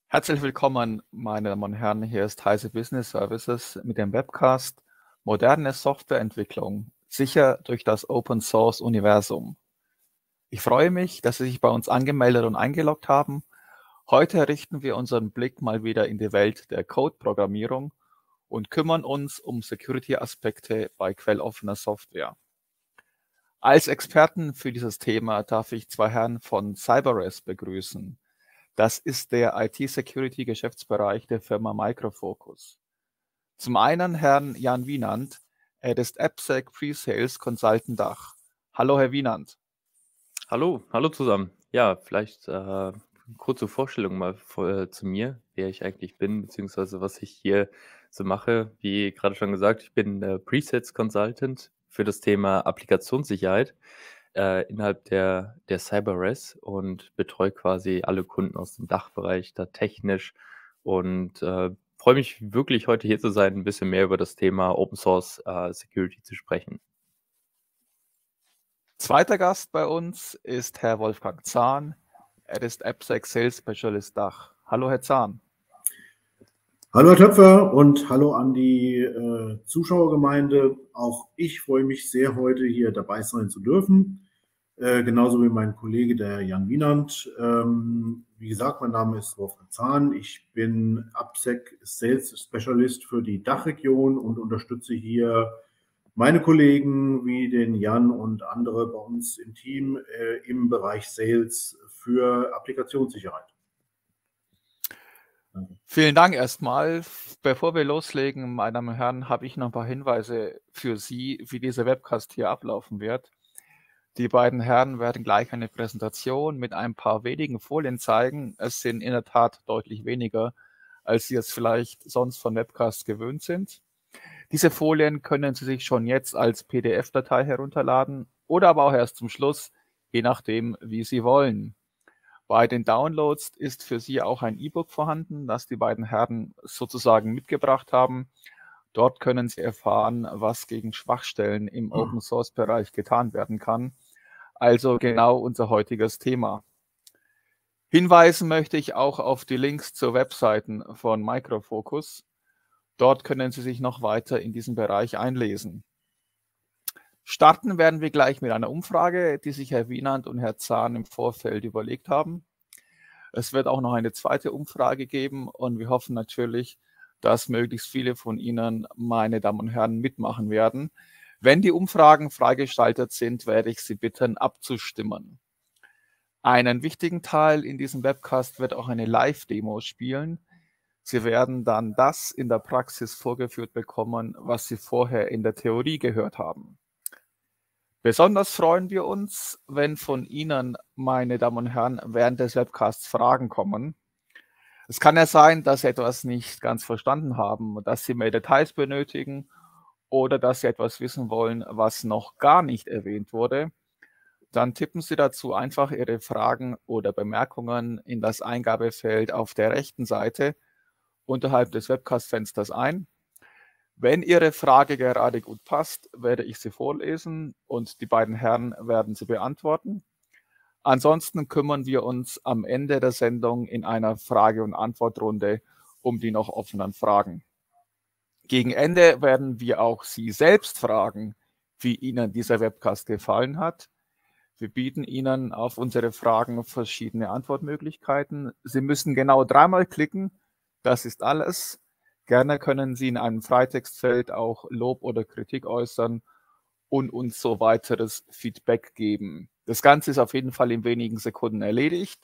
Herzlich willkommen, meine Damen und Herren. Hier ist Heise Business Services mit dem Webcast Moderne Softwareentwicklung, sicher durch das Open Source Universum. Ich freue mich, dass Sie sich bei uns angemeldet und eingeloggt haben. Heute richten wir unseren Blick mal wieder in die Welt der Code-Programmierung und kümmern uns um Security-Aspekte bei quelloffener Software. Als Experten für dieses Thema darf ich zwei Herren von CyberRes begrüßen. Das ist der IT-Security-Geschäftsbereich der Firma Micro Focus. Zum einen Herrn Jan Wienand, er ist AppSec Pre-Sales Consultant Dach. Hallo Herr Wienand. Hallo zusammen. Ja, vielleicht kurze Vorstellung mal zu mir, wer ich eigentlich bin, beziehungsweise was ich hier so mache. Wie gerade schon gesagt, ich bin Presets Consultant für das Thema Applikationssicherheit innerhalb der CyberRes und betreue quasi alle Kunden aus dem Dachbereich da technisch und freue mich wirklich heute hier zu sein, ein bisschen mehr über das Thema Open Source Security zu sprechen. Zweiter Gast bei uns ist Herr Wolfgang Zahn. Er ist AppSec Sales Specialist Dach. Hallo Herr Zahn. Hallo Herr Töpfer und hallo an die Zuschauergemeinde. Auch ich freue mich sehr, heute hier dabei sein zu dürfen. Genauso wie mein Kollege, der Jan Wienand. Wie gesagt, mein Name ist Wolfgang Zahn. Ich bin AppSec Sales Specialist für die Dachregion und unterstütze hier meine Kollegen wie den Jan und andere bei uns im Team im Bereich Sales für Applikationssicherheit. Vielen Dank erstmal. Bevor wir loslegen, meine Damen und Herren, habe ich noch ein paar Hinweise für Sie, wie dieser Webcast hier ablaufen wird. Die beiden Herren werden gleich eine Präsentation mit ein paar wenigen Folien zeigen. Es sind in der Tat deutlich weniger, als Sie es vielleicht sonst von Webcasts gewöhnt sind. Diese Folien können Sie sich schon jetzt als PDF-Datei herunterladen oder aber auch erst zum Schluss, je nachdem, wie Sie wollen. Bei den Downloads ist für Sie auch ein E-Book vorhanden, das die beiden Herren sozusagen mitgebracht haben. Dort können Sie erfahren, was gegen Schwachstellen im Open-Source-Bereich getan werden kann. Also genau unser heutiges Thema. Hinweisen möchte ich auch auf die Links zu Webseiten von Micro Focus. Dort können Sie sich noch weiter in diesem Bereich einlesen. Starten werden wir gleich mit einer Umfrage, die sich Herr Wienand und Herr Zahn im Vorfeld überlegt haben. Es wird auch noch eine zweite Umfrage geben und wir hoffen natürlich, dass möglichst viele von Ihnen, meine Damen und Herren, mitmachen werden. Wenn die Umfragen freigeschaltet sind, werde ich Sie bitten, abzustimmen. Einen wichtigen Teil in diesem Webcast wird auch eine Live-Demo spielen. Sie werden dann das in der Praxis vorgeführt bekommen, was Sie vorher in der Theorie gehört haben. Besonders freuen wir uns, wenn von Ihnen, meine Damen und Herren, während des Webcasts Fragen kommen. Es kann ja sein, dass Sie etwas nicht ganz verstanden haben, dass Sie mehr Details benötigen oder dass Sie etwas wissen wollen, was noch gar nicht erwähnt wurde. Dann tippen Sie dazu einfach Ihre Fragen oder Bemerkungen in das Eingabefeld auf der rechten Seite unterhalb des Webcast-Fensters ein. Wenn Ihre Frage gerade gut passt, werde ich sie vorlesen und die beiden Herren werden sie beantworten. Ansonsten kümmern wir uns am Ende der Sendung in einer Frage- und Antwortrunde um die noch offenen Fragen. Gegen Ende werden wir auch Sie selbst fragen, wie Ihnen dieser Webcast gefallen hat. Wir bieten Ihnen auf unsere Fragen verschiedene Antwortmöglichkeiten. Sie müssen genau 3-mal klicken. Das ist alles. Gerne können Sie in einem Freitextfeld auch Lob oder Kritik äußern und uns so weiteres Feedback geben. Das Ganze ist auf jeden Fall in wenigen Sekunden erledigt.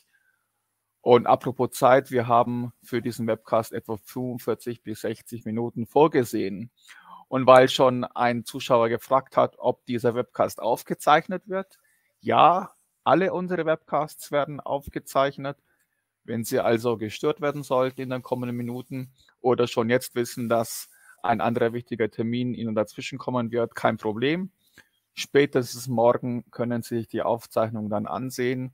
Und apropos Zeit, wir haben für diesen Webcast etwa 45 bis 60 Minuten vorgesehen. Und weil schon ein Zuschauer gefragt hat, ob dieser Webcast aufgezeichnet wird, ja, alle unsere Webcasts werden aufgezeichnet. Wenn Sie also gestört werden sollten in den kommenden Minuten oder schon jetzt wissen, dass ein anderer wichtiger Termin Ihnen dazwischen kommen wird, kein Problem. Spätestens morgen können Sie sich die Aufzeichnung dann ansehen,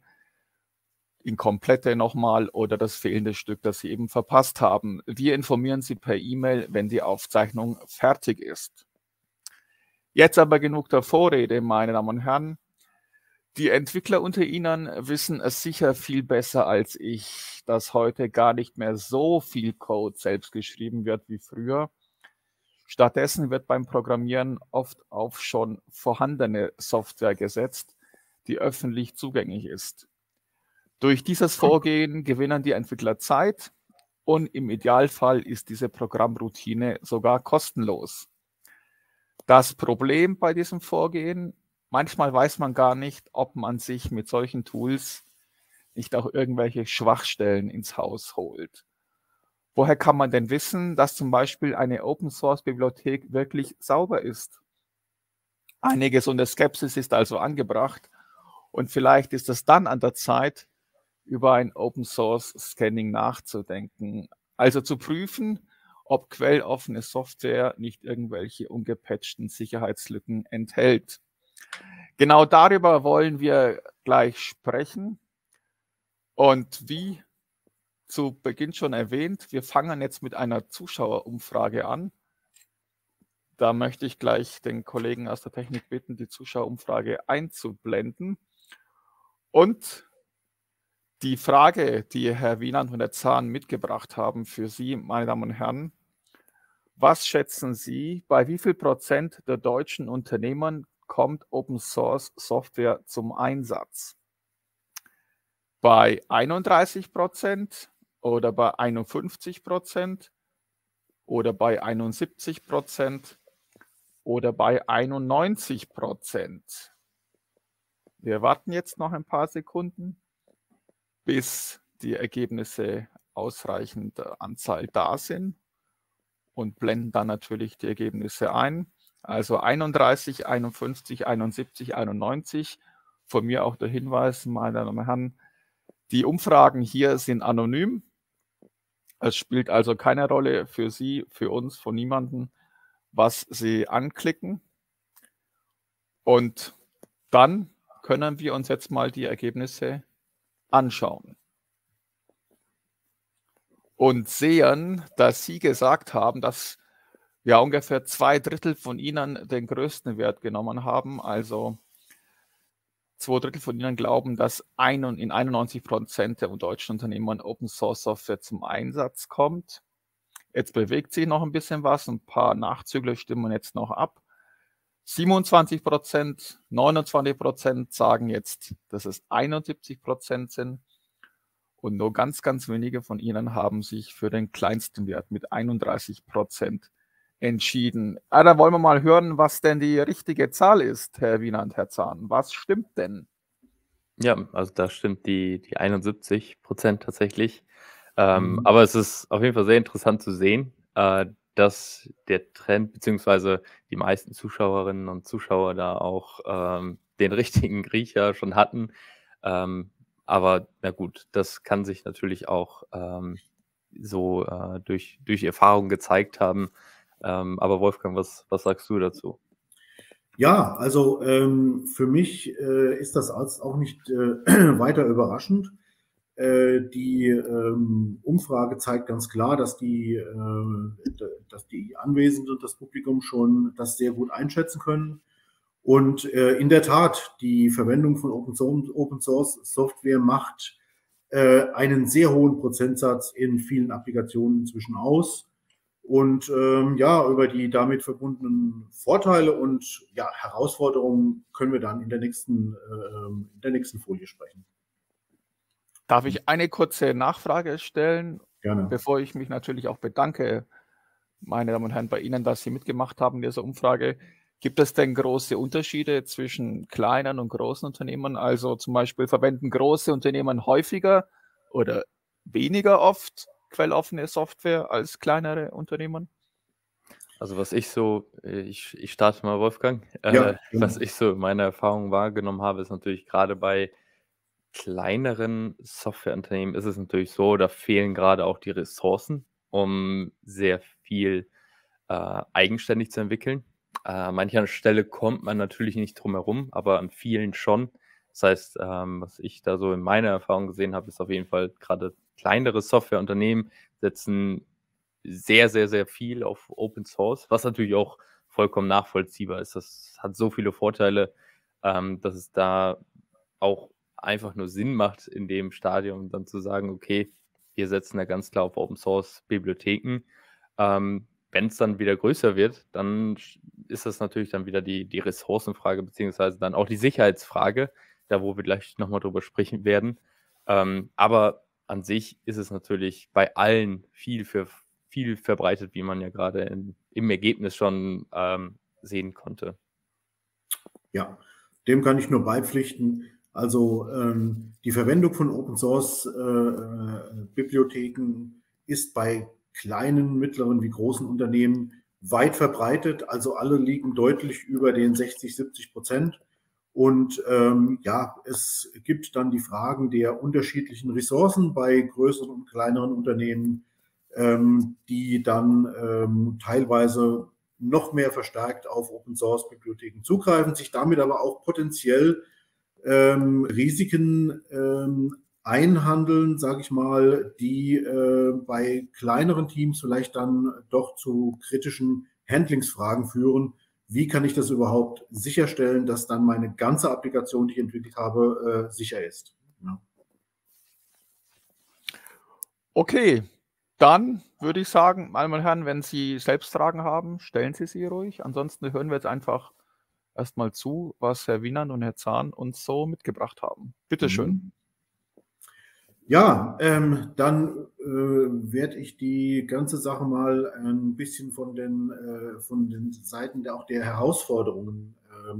in komplette nochmal oder das fehlende Stück, das Sie eben verpasst haben. Wir informieren Sie per E-Mail, wenn die Aufzeichnung fertig ist. Jetzt aber genug der Vorrede, meine Damen und Herren. Die Entwickler unter Ihnen wissen es sicher viel besser als ich, dass heute gar nicht mehr so viel Code selbst geschrieben wird wie früher. Stattdessen wird beim Programmieren oft auf schon vorhandene Software gesetzt, die öffentlich zugänglich ist. Durch dieses Vorgehen gewinnen die Entwickler Zeit und im Idealfall ist diese Programmroutine sogar kostenlos. Das Problem bei diesem Vorgehen: manchmal weiß man gar nicht, ob man sich mit solchen Tools nicht auch irgendwelche Schwachstellen ins Haus holt. Woher kann man denn wissen, dass zum Beispiel eine Open-Source-Bibliothek wirklich sauber ist? Eine gesunde Skepsis ist also angebracht und vielleicht ist es dann an der Zeit, über ein Open-Source-Scanning nachzudenken. Also zu prüfen, ob quelloffene Software nicht irgendwelche ungepatchten Sicherheitslücken enthält. Genau darüber wollen wir gleich sprechen. Und wie zu Beginn schon erwähnt, wir fangen jetzt mit einer Zuschauerumfrage an. Da möchte ich gleich den Kollegen aus der Technik bitten, die Zuschauerumfrage einzublenden. Und die Frage, die Herr Wieland und Herr Zahn mitgebracht haben für Sie, meine Damen und Herren: Was schätzen Sie, bei wie viel Prozent der deutschen Unternehmen kommt Open Source Software zum Einsatz? Bei 31% oder bei 51% oder bei 71% oder bei 91%? Wir warten jetzt noch ein paar Sekunden, bis die Ergebnisse ausreichender Anzahl da sind und blenden dann natürlich die Ergebnisse ein. Also 31, 51, 71, 91. Von mir auch der Hinweis, meine Damen und Herren, die Umfragen hier sind anonym. Es spielt also keine Rolle für Sie, für uns, von niemandem, was Sie anklicken. Und dann können wir uns jetzt mal die Ergebnisse anschauen und sehen, dass Sie gesagt haben, dass ja ungefähr 2/3 von Ihnen den größten Wert genommen haben. Also 2/3 von Ihnen glauben, dass in 91% der deutschen Unternehmen Open Source Software zum Einsatz kommt. Jetzt bewegt sich noch ein bisschen was, ein paar Nachzügler stimmen jetzt noch ab. 27%, 29% sagen jetzt, dass es 71% sind. Und nur ganz, ganz wenige von Ihnen haben sich für den kleinsten Wert mit 31% entschieden. Da wollen wir mal hören, was denn die richtige Zahl ist, Herr Wieland, Herr Zahn. Was stimmt denn? Ja, also da stimmt die 71% tatsächlich. Aber es ist auf jeden Fall sehr interessant zu sehen, dass der Trend beziehungsweise die meisten Zuschauerinnen und Zuschauer da auch den richtigen Riecher schon hatten. Aber na gut, das kann sich natürlich auch so durch Erfahrung gezeigt haben. Aber Wolfgang, was sagst du dazu? Ja, also für mich ist das auch nicht weiter überraschend. Die Umfrage zeigt ganz klar, dass die Anwesenden und das Publikum schon das sehr gut einschätzen können. Und in der Tat, die Verwendung von Open Source Software macht einen sehr hohen Prozentsatz in vielen Applikationen inzwischen aus. Und ja, über die damit verbundenen Vorteile und ja, Herausforderungen können wir dann in der nächsten Folie sprechen. Darf ich eine kurze Nachfrage stellen? Gerne. Bevor ich mich natürlich auch bedanke, meine Damen und Herren, bei Ihnen, dass Sie mitgemacht haben in dieser Umfrage. Gibt es denn große Unterschiede zwischen kleinen und großen Unternehmen? Also zum Beispiel, verwenden große Unternehmen häufiger oder weniger oft quelloffene Software als kleinere Unternehmen? Also was ich so, ich starte mal, Wolfgang. Ja, Was ich so in meiner Erfahrung wahrgenommen habe, ist natürlich gerade bei kleineren Softwareunternehmen ist es natürlich so, da fehlen gerade auch die Ressourcen, um sehr viel eigenständig zu entwickeln. An mancher Stelle kommt man natürlich nicht drum herum, aber an vielen schon. Das heißt, was ich da so in meiner Erfahrung gesehen habe, ist auf jeden Fall gerade kleinere Softwareunternehmen setzen sehr, sehr, sehr viel auf Open Source, was natürlich auch vollkommen nachvollziehbar ist. Das hat so viele Vorteile, dass es da auch einfach nur Sinn macht, in dem Stadium dann zu sagen, okay, wir setzen da ganz klar auf Open Source Bibliotheken. Wenn es dann wieder größer wird, dann ist das natürlich dann wieder die Ressourcenfrage, beziehungsweise dann auch die Sicherheitsfrage, da wo wir gleich nochmal drüber sprechen werden. Aber an sich ist es natürlich bei allen viel verbreitet, wie man ja gerade im Ergebnis schon sehen konnte. Ja, dem kann ich nur beipflichten. Also die Verwendung von Open Source Bibliotheken ist bei kleinen, mittleren wie großen Unternehmen weit verbreitet. Also alle liegen deutlich über den 60-70%. Und ja, es gibt dann die Fragen der unterschiedlichen Ressourcen bei größeren und kleineren Unternehmen, die dann teilweise noch mehr verstärkt auf Open-Source-Bibliotheken zugreifen, sich damit aber auch potenziell Risiken einhandeln, sage ich mal, die bei kleineren Teams vielleicht dann doch zu kritischen Handlingsfragen führen. Wie kann ich das überhaupt sicherstellen, dass dann meine ganze Applikation, die ich entwickelt habe, sicher ist? Ja. Okay, dann würde ich sagen, meine Herren, wenn Sie selbst Fragen haben, stellen Sie sie ruhig. Ansonsten hören wir jetzt einfach erstmal zu, was Herr Wienand und Herr Zahn uns so mitgebracht haben. Bitte schön. Ja, dann werde ich die ganze Sache mal ein bisschen von den Seiten auch der Herausforderungen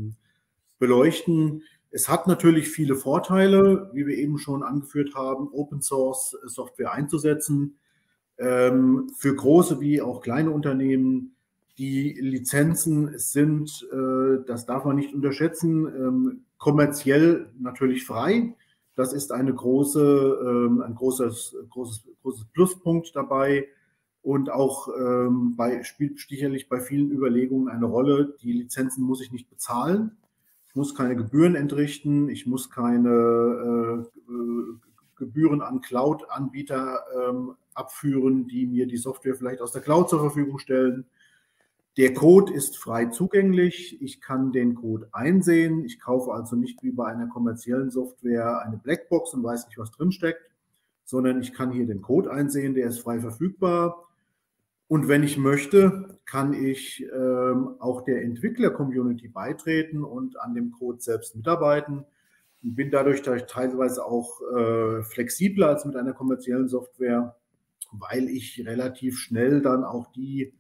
beleuchten. Es hat natürlich viele Vorteile, wie wir eben schon angeführt haben, Open Source Software einzusetzen. Für große wie auch kleine Unternehmen. Die Lizenzen sind, das darf man nicht unterschätzen, kommerziell natürlich frei. Das ist ein großes Pluspunkt dabei und auch spielt sicherlich bei vielen Überlegungen eine Rolle. Die Lizenzen muss ich nicht bezahlen. Ich muss keine Gebühren entrichten. Ich muss keine Gebühren an Cloud-Anbieter abführen, die mir die Software vielleicht aus der Cloud zur Verfügung stellen. Der Code ist frei zugänglich. Ich kann den Code einsehen. Ich kaufe also nicht wie bei einer kommerziellen Software eine Blackbox und weiß nicht, was drinsteckt, sondern ich kann hier den Code einsehen. Der ist frei verfügbar. Und wenn ich möchte, kann ich auch der Entwickler-Community beitreten und an dem Code selbst mitarbeiten. Und bin dadurch teilweise auch flexibler als mit einer kommerziellen Software, weil ich relativ schnell dann auch die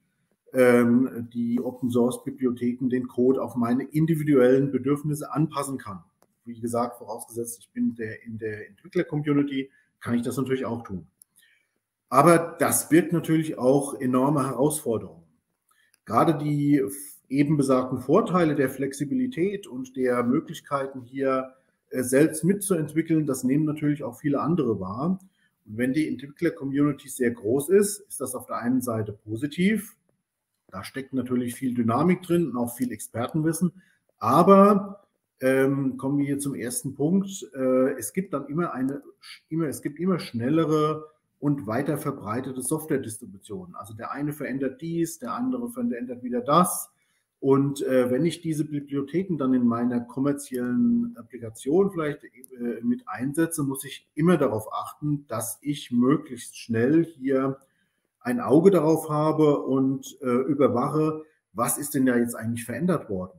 Open-Source-Bibliotheken, den Code auf meine individuellen Bedürfnisse anpassen kann. Wie gesagt, vorausgesetzt, ich bin in der Entwickler-Community, kann ich das natürlich auch tun. Aber das birgt natürlich auch enorme Herausforderungen. Gerade die eben besagten Vorteile der Flexibilität und der Möglichkeiten hier selbst mitzuentwickeln, das nehmen natürlich auch viele andere wahr. Und wenn die Entwickler-Community sehr groß ist, ist das auf der einen Seite positiv. Da steckt natürlich viel Dynamik drin und auch viel Expertenwissen. Aber kommen wir hier zum ersten Punkt. Es gibt dann immer schnellere und weiter verbreitete Software-Distributionen. Also der eine verändert dies, der andere verändert wieder das. Und wenn ich diese Bibliotheken dann in meiner kommerziellen Applikation vielleicht mit einsetze, muss ich immer darauf achten, dass ich möglichst schnell hier ein Auge darauf habe und überwache, was ist denn da jetzt eigentlich verändert worden?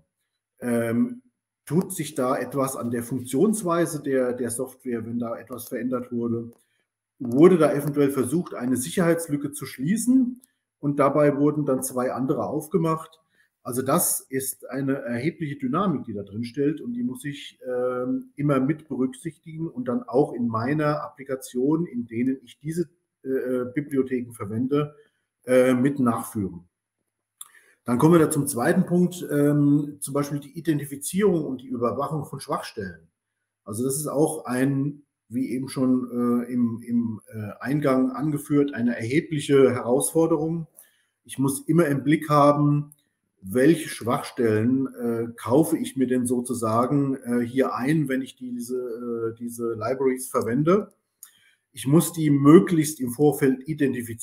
Tut sich da etwas an der Funktionsweise der Software, wenn da etwas verändert wurde? Wurde da eventuell versucht, eine Sicherheitslücke zu schließen und dabei wurden dann zwei andere aufgemacht? Also das ist eine erhebliche Dynamik, die da drin steht und die muss ich immer mit berücksichtigen und dann auch in meiner Applikation, in denen ich diese Bibliotheken verwende, mit nachführen. Dann kommen wir da zum zweiten Punkt, zum Beispiel die Identifizierung und die Überwachung von Schwachstellen. Also das ist auch wie eben schon im Eingang angeführt, eine erhebliche Herausforderung. Ich muss immer im Blick haben, welche Schwachstellen kaufe ich mir denn sozusagen hier ein, wenn ich diese Libraries verwende. Ich muss die möglichst im Vorfeld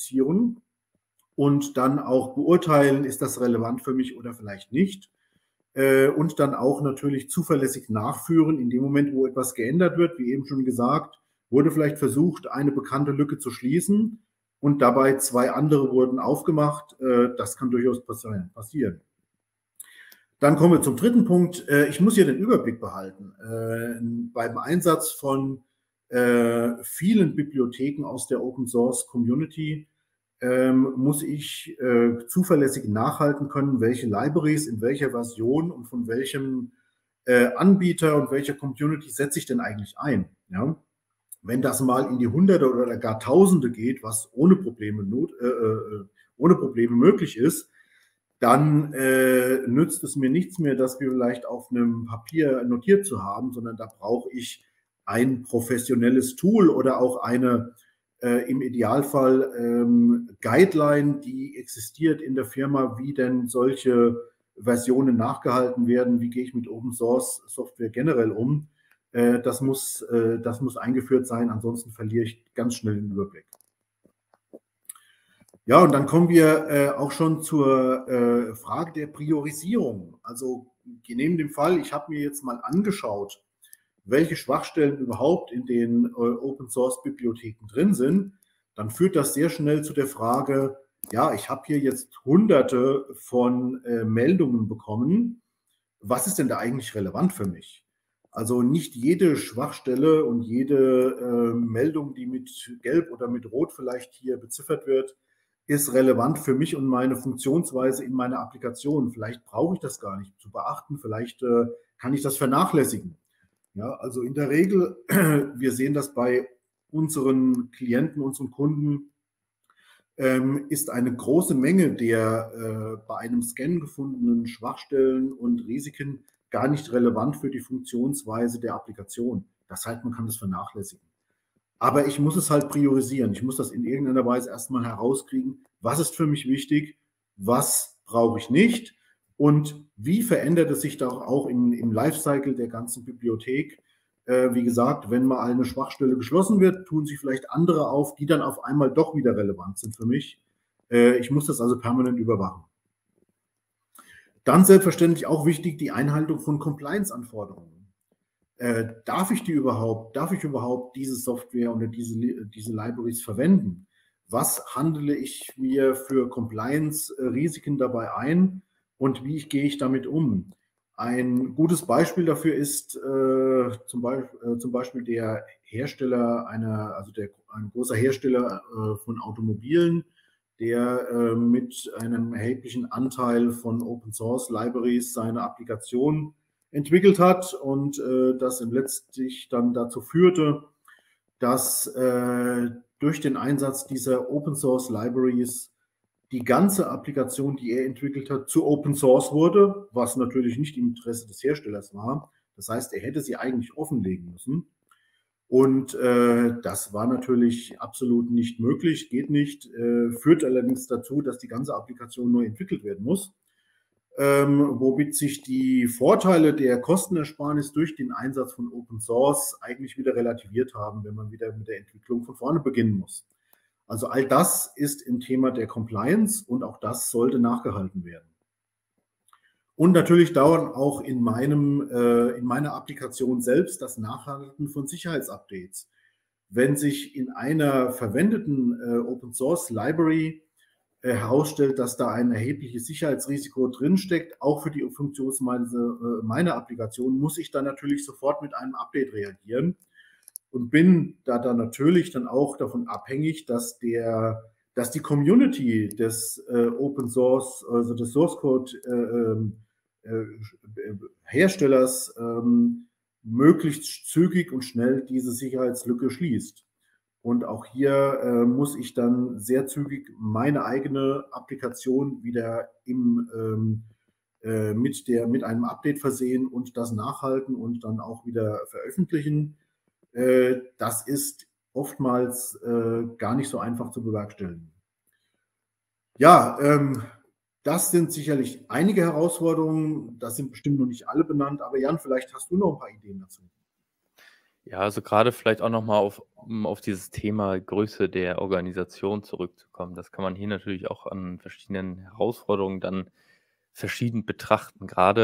identifizieren und dann auch beurteilen, ist das relevant für mich oder vielleicht nicht. und dann auch natürlich zuverlässig nachführen. In dem Moment, wo etwas geändert wird, wie eben schon gesagt, wurde vielleicht versucht, eine bekannte Lücke zu schließen und dabei 2 andere wurden aufgemacht. Das kann durchaus passieren. Dann kommen wir zum dritten Punkt. Ich muss hier den Überblick behalten. Beim Einsatz von vielen Bibliotheken aus der Open Source Community muss ich zuverlässig nachhalten können, welche Libraries in welcher Version und von welchem Anbieter und welcher Community setze ich denn eigentlich ein. Ja? Wenn das mal in die Hunderte oder gar Tausende geht, was ohne Probleme möglich ist, dann nützt es mir nichts mehr, das vielleicht auf einem Papier notiert zu haben, sondern da brauche ich ein professionelles Tool oder auch eine im Idealfall Guideline, die existiert in der Firma, wie denn solche Versionen nachgehalten werden, wie gehe ich mit Open Source Software generell um. Das muss eingeführt sein, ansonsten verliere ich ganz schnell den Überblick. Ja, und dann kommen wir auch schon zur Frage der Priorisierung. Also neben dem Fall, ich habe mir jetzt mal angeschaut, welche Schwachstellen überhaupt in den Open-Source-Bibliotheken drin sind, dann führt das sehr schnell zu der Frage, ja, ich habe hier jetzt Hunderte von Meldungen bekommen. Was ist denn da eigentlich relevant für mich? Also nicht jede Schwachstelle und jede Meldung, die mit Gelb oder mit Rot vielleicht hier beziffert wird, ist relevant für mich und meine Funktionsweise in meiner Applikation. Vielleicht brauche ich das gar nicht zu beachten, vielleicht kann ich das vernachlässigen. Ja, also in der Regel, wir sehen das bei unseren Klienten, unseren Kunden, ist eine große Menge der bei einem Scan gefundenen Schwachstellen und Risiken gar nicht relevant für die Funktionsweise der Applikation. Das heißt, man kann das vernachlässigen. Aber ich muss es halt priorisieren. Ich muss das in irgendeiner Weise erstmal herauskriegen, was ist für mich wichtig, was brauche ich nicht und wie verändert es sich da auch im Lifecycle der ganzen Bibliothek. Wie gesagt, wenn mal eine Schwachstelle geschlossen wird, tun sich vielleicht andere auf, die dann auf einmal doch wieder relevant sind für mich. Ich muss das also permanent überwachen. Dann selbstverständlich auch wichtig die Einhaltung von Compliance-Anforderungen. Darf ich überhaupt diese Software oder diese Libraries verwenden? Was handle ich mir für Compliance-Risiken dabei ein und wie gehe ich damit um? Ein gutes Beispiel dafür ist zum Beispiel der Hersteller ein großer Hersteller von Automobilen, der mit einem erheblichen Anteil von Open Source Libraries seine Applikation entwickelt hat und das letztlich dann dazu führte, dass durch den Einsatz dieser Open Source Libraries die ganze Applikation, die er entwickelt hat, zu Open Source wurde, was natürlich nicht im Interesse des Herstellers war. Das heißt, er hätte sie eigentlich offenlegen müssen. Und das war natürlich absolut nicht möglich, geht nicht, führt allerdings dazu, dass die ganze Applikation neu entwickelt werden muss. Womit sich die Vorteile der Kostenersparnis durch den Einsatz von Open Source eigentlich wieder relativiert haben, wenn man wieder mit der Entwicklung von vorne beginnen muss. Also all das ist im Thema der Compliance und auch das sollte nachgehalten werden. Und natürlich dauern auch in meiner Applikation selbst das Nachhalten von Sicherheitsupdates. Wenn sich in einer verwendeten Open Source Library herausstellt, dass da ein erhebliches Sicherheitsrisiko drinsteckt, auch für die Funktionsweise meiner Applikation, muss ich dann natürlich sofort mit einem Update reagieren und bin da dann natürlich dann auch davon abhängig, dass die Community des Open Source, also des Source Code Herstellers möglichst zügig und schnell diese Sicherheitslücke schließt. Und auch hier muss ich dann sehr zügig meine eigene Applikation wieder mit einem Update versehen und das nachhalten und dann auch wieder veröffentlichen. Das ist oftmals gar nicht so einfach zu bewerkstelligen. Ja, das sind sicherlich einige Herausforderungen. Das sind bestimmt noch nicht alle benannt. Aber Jan, vielleicht hast du noch ein paar Ideen dazu. Ja, also gerade vielleicht auch nochmal um auf dieses Thema Größe der Organisation zurückzukommen. Das kann man hier natürlich auch an verschiedenen Herausforderungen dann verschieden betrachten. Gerade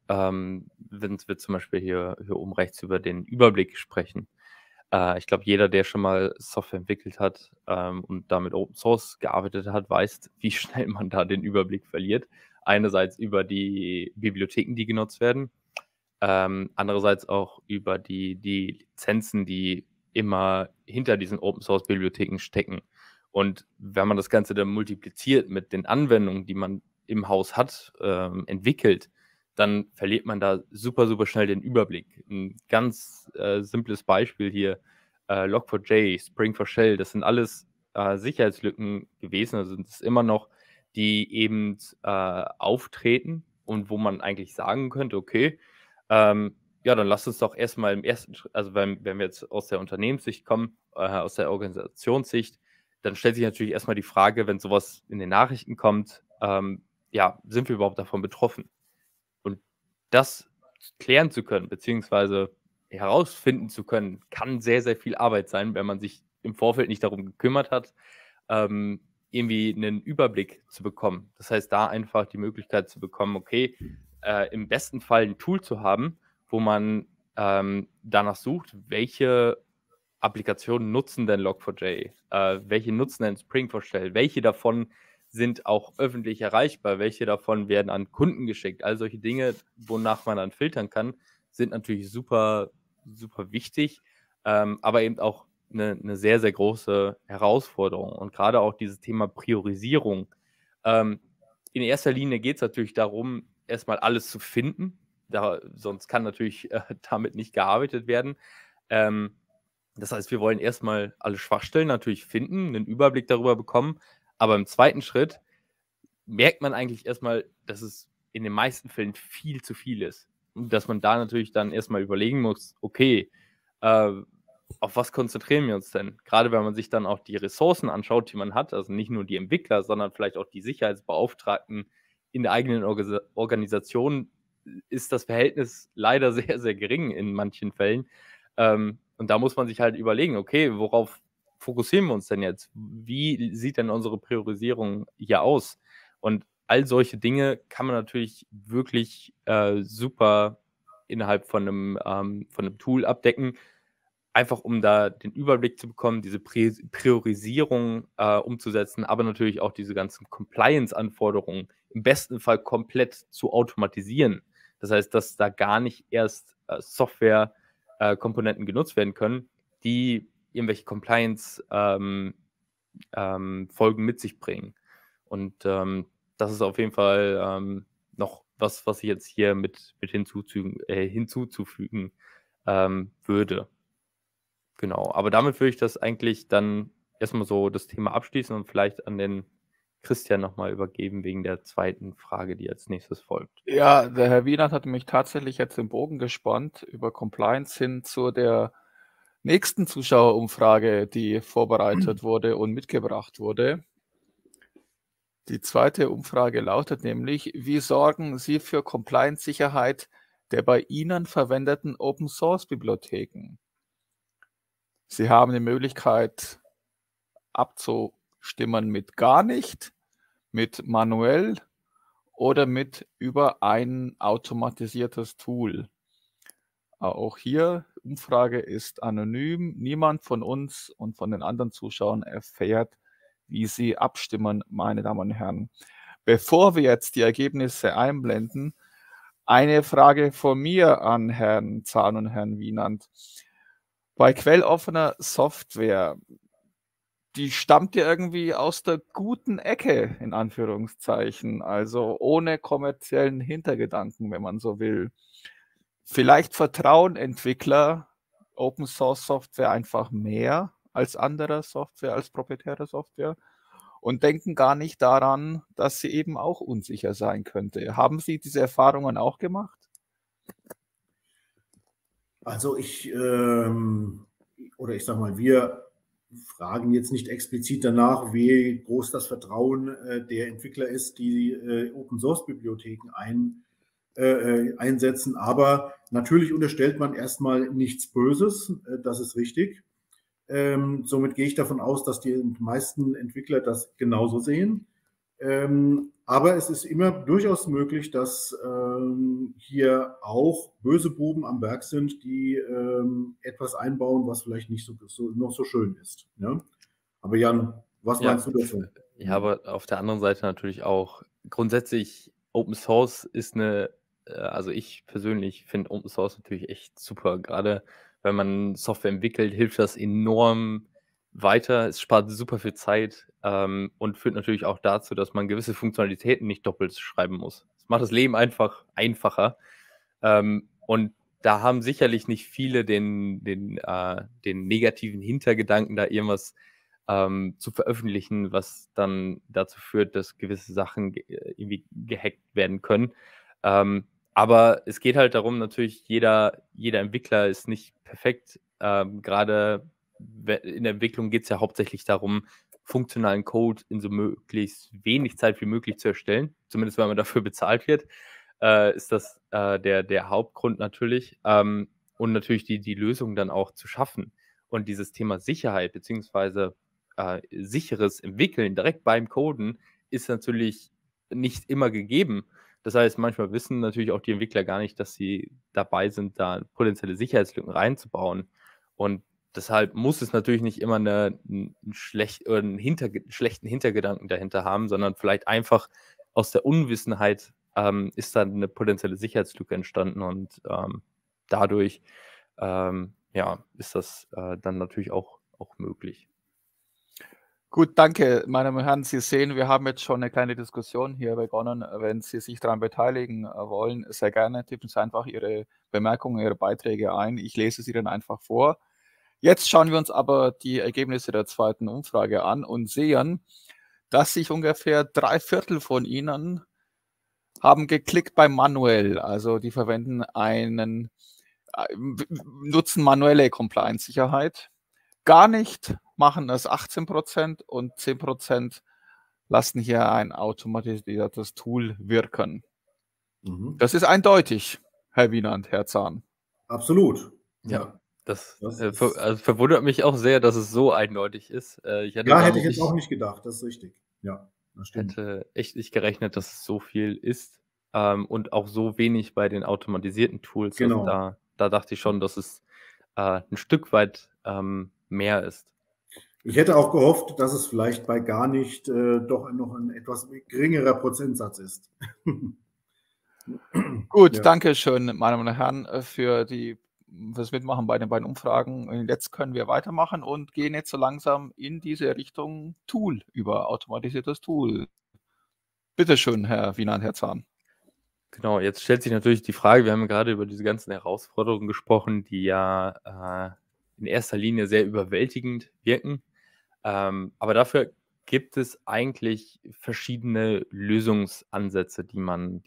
wenn wir zum Beispiel hier oben rechts über den Überblick sprechen. Ich glaube, jeder, der schon mal Software entwickelt hat und damit Open Source gearbeitet hat, weiß, wie schnell man da den Überblick verliert. Einerseits über die Bibliotheken, die genutzt werden, andererseits auch über die Lizenzen, die immer hinter diesen Open Source Bibliotheken stecken. Und wenn man das Ganze dann multipliziert mit den Anwendungen, die man im Haus hat, entwickelt, dann verliert man da super, super schnell den Überblick. Ein ganz simples Beispiel hier, Log4j, Spring4Shell, das sind alles Sicherheitslücken gewesen, also sind es immer noch, die eben auftreten und wo man eigentlich sagen könnte, okay, ja, dann lasst uns doch erstmal im ersten Schritt, also wenn wir jetzt aus der Unternehmenssicht kommen, aus der Organisationssicht, dann stellt sich natürlich erstmal die Frage, wenn sowas in den Nachrichten kommt, ja, sind wir überhaupt davon betroffen? Und das klären zu können, beziehungsweise herausfinden zu können, kann sehr, sehr viel Arbeit sein, wenn man sich im Vorfeld nicht darum gekümmert hat, irgendwie einen Überblick zu bekommen. Das heißt, da einfach die Möglichkeit zu bekommen, okay, im besten Fall ein Tool zu haben, wo man danach sucht, welche Applikationen nutzen denn Log4j, welche nutzen denn Spring4Shell, welche davon sind auch öffentlich erreichbar, welche davon werden an Kunden geschickt. All solche Dinge, wonach man dann filtern kann, sind natürlich super, super wichtig, aber eben auch eine sehr, sehr große Herausforderung. Und gerade auch dieses Thema Priorisierung. In erster Linie geht es natürlich darum, erstmal alles zu finden. Sonst kann natürlich damit nicht gearbeitet werden. Das heißt, wir wollen erstmal alle Schwachstellen natürlich finden, einen Überblick darüber bekommen. Aber im zweiten Schritt merkt man eigentlich erstmal, dass es in den meisten Fällen viel zu viel ist. Und dass man da natürlich dann erstmal überlegen muss, okay, auf was konzentrieren wir uns denn? Gerade wenn man sich dann auch die Ressourcen anschaut, die man hat, also nicht nur die Entwickler, sondern vielleicht auch die Sicherheitsbeauftragten in der eigenen Organisation, ist das Verhältnis leider sehr, sehr gering in manchen Fällen. Und da muss man sich halt überlegen, okay, worauf fokussieren wir uns denn jetzt? Wie sieht denn unsere Priorisierung hier aus? Und all solche Dinge kann man natürlich wirklich super innerhalb von einem Tool abdecken, einfach um da den Überblick zu bekommen, diese Priorisierung umzusetzen, aber natürlich auch diese ganzen Compliance-Anforderungen im besten Fall komplett zu automatisieren. Das heißt, dass da gar nicht erst Software-Komponenten genutzt werden können, die irgendwelche Compliance-Folgen mit sich bringen. Und das ist auf jeden Fall noch was ich jetzt hier mit hinzuzufügen würde. Genau, aber damit würde ich das eigentlich dann erstmal so das Thema abschließen und vielleicht an den Christian nochmal übergeben wegen der zweiten Frage, die als nächstes folgt. Ja, der Herr Wienand hat mich tatsächlich jetzt den Bogen gespannt über Compliance hin zu der nächsten Zuschauerumfrage, die vorbereitet wurde und mitgebracht wurde. Die zweite Umfrage lautet nämlich: Wie sorgen Sie für Compliance-Sicherheit der bei Ihnen verwendeten Open-Source-Bibliotheken? Sie haben die Möglichkeit abzustimmen mit gar nicht, mit manuell oder mit über ein automatisiertes Tool. Auch hier, Umfrage ist anonym. Niemand von uns und von den anderen Zuschauern erfährt, wie Sie abstimmen, meine Damen und Herren. Bevor wir jetzt die Ergebnisse einblenden, eine Frage von mir an Herrn Zahn und Herrn Wienand. Bei quelloffener Software, die stammt ja irgendwie aus der guten Ecke, in Anführungszeichen, also ohne kommerziellen Hintergedanken, wenn man so will. Vielleicht vertrauen Entwickler Open-Source-Software einfach mehr als andere Software, als proprietäre Software und denken gar nicht daran, dass sie eben auch unsicher sein könnte. Haben Sie diese Erfahrungen auch gemacht? Also wir fragen jetzt nicht explizit danach, wie groß das Vertrauen der Entwickler ist, die Open-Source-Bibliotheken einsetzen. Aber natürlich unterstellt man erstmal nichts Böses, das ist richtig. Somit gehe ich davon aus, dass die meisten Entwickler das genauso sehen. Aber es ist immer durchaus möglich, dass hier auch böse Buben am Werk sind, die etwas einbauen, was vielleicht nicht noch so schön ist. Ne? Aber Jan, was Ja, meinst du dazu? ja, aber auf der anderen Seite natürlich auch grundsätzlich Open Source ist also ich persönlich finde Open Source natürlich echt super. Gerade wenn man Software entwickelt, hilft das enorm weiter. Es spart super viel Zeit und führt natürlich auch dazu, dass man gewisse Funktionalitäten nicht doppelt schreiben muss. Es macht das Leben einfach einfacher. Und da haben sicherlich nicht viele den negativen Hintergedanken, da irgendwas zu veröffentlichen, was dann dazu führt, dass gewisse Sachen irgendwie gehackt werden können. Aber es geht halt darum, natürlich, jeder Entwickler ist nicht perfekt. Gerade in der Entwicklung geht es ja hauptsächlich darum, funktionalen Code in so möglichst wenig Zeit wie möglich zu erstellen. Zumindest, wenn man dafür bezahlt wird, ist das der Hauptgrund natürlich. Und natürlich die Lösung dann auch zu schaffen. Und dieses Thema Sicherheit beziehungsweise sicheres Entwickeln direkt beim Coden ist natürlich nicht immer gegeben. Das heißt, manchmal wissen natürlich auch die Entwickler gar nicht, dass sie dabei sind, da potenzielle Sicherheitslücken reinzubauen. Und deshalb muss es natürlich nicht immer einen schlechten Hintergedanken dahinter haben, sondern vielleicht einfach aus der Unwissenheit ist dann eine potenzielle Sicherheitslücke entstanden und dadurch ist das dann natürlich auch möglich. Gut, danke, meine Damen und Herren. Sie sehen, wir haben jetzt schon eine kleine Diskussion hier begonnen. Wenn Sie sich daran beteiligen wollen, sehr gerne, tippen Sie einfach Ihre Bemerkungen, Ihre Beiträge ein. Ich lese sie dann einfach vor. Jetzt schauen wir uns aber die Ergebnisse der zweiten Umfrage an und sehen, dass sich ungefähr 3/4 von Ihnen haben geklickt bei manuell. Also die verwenden nutzen manuelle Compliance-Sicherheit. Gar nicht machen es 18% und 10% lassen hier ein automatisiertes Tool wirken. Das ist eindeutig, Herr Wienand, Herr Zahn. Absolut. Ja, das verwundert mich auch sehr, dass es so eindeutig ist. Hätte ich jetzt auch nicht gedacht, das ist richtig. Ja, das stimmt. Hätte echt nicht gerechnet, dass es so viel ist und auch so wenig bei den automatisierten Tools. Genau. Also da dachte ich schon, dass es ein Stück weit mehr ist. Ich hätte auch gehofft, dass es vielleicht bei gar nicht doch noch ein etwas geringerer Prozentsatz ist. Gut, ja. Danke schön, meine Damen und Herren, fürs Mitmachen bei den beiden Umfragen. Jetzt können wir weitermachen und gehen jetzt so langsam in diese Richtung Tool, über automatisiertes Tool. Bitte schön, Herr Wienand, Herr Zahn. Genau, jetzt stellt sich natürlich die Frage, wir haben gerade über diese ganzen Herausforderungen gesprochen, die ja in erster Linie sehr überwältigend wirken. Aber dafür gibt es eigentlich verschiedene Lösungsansätze, die man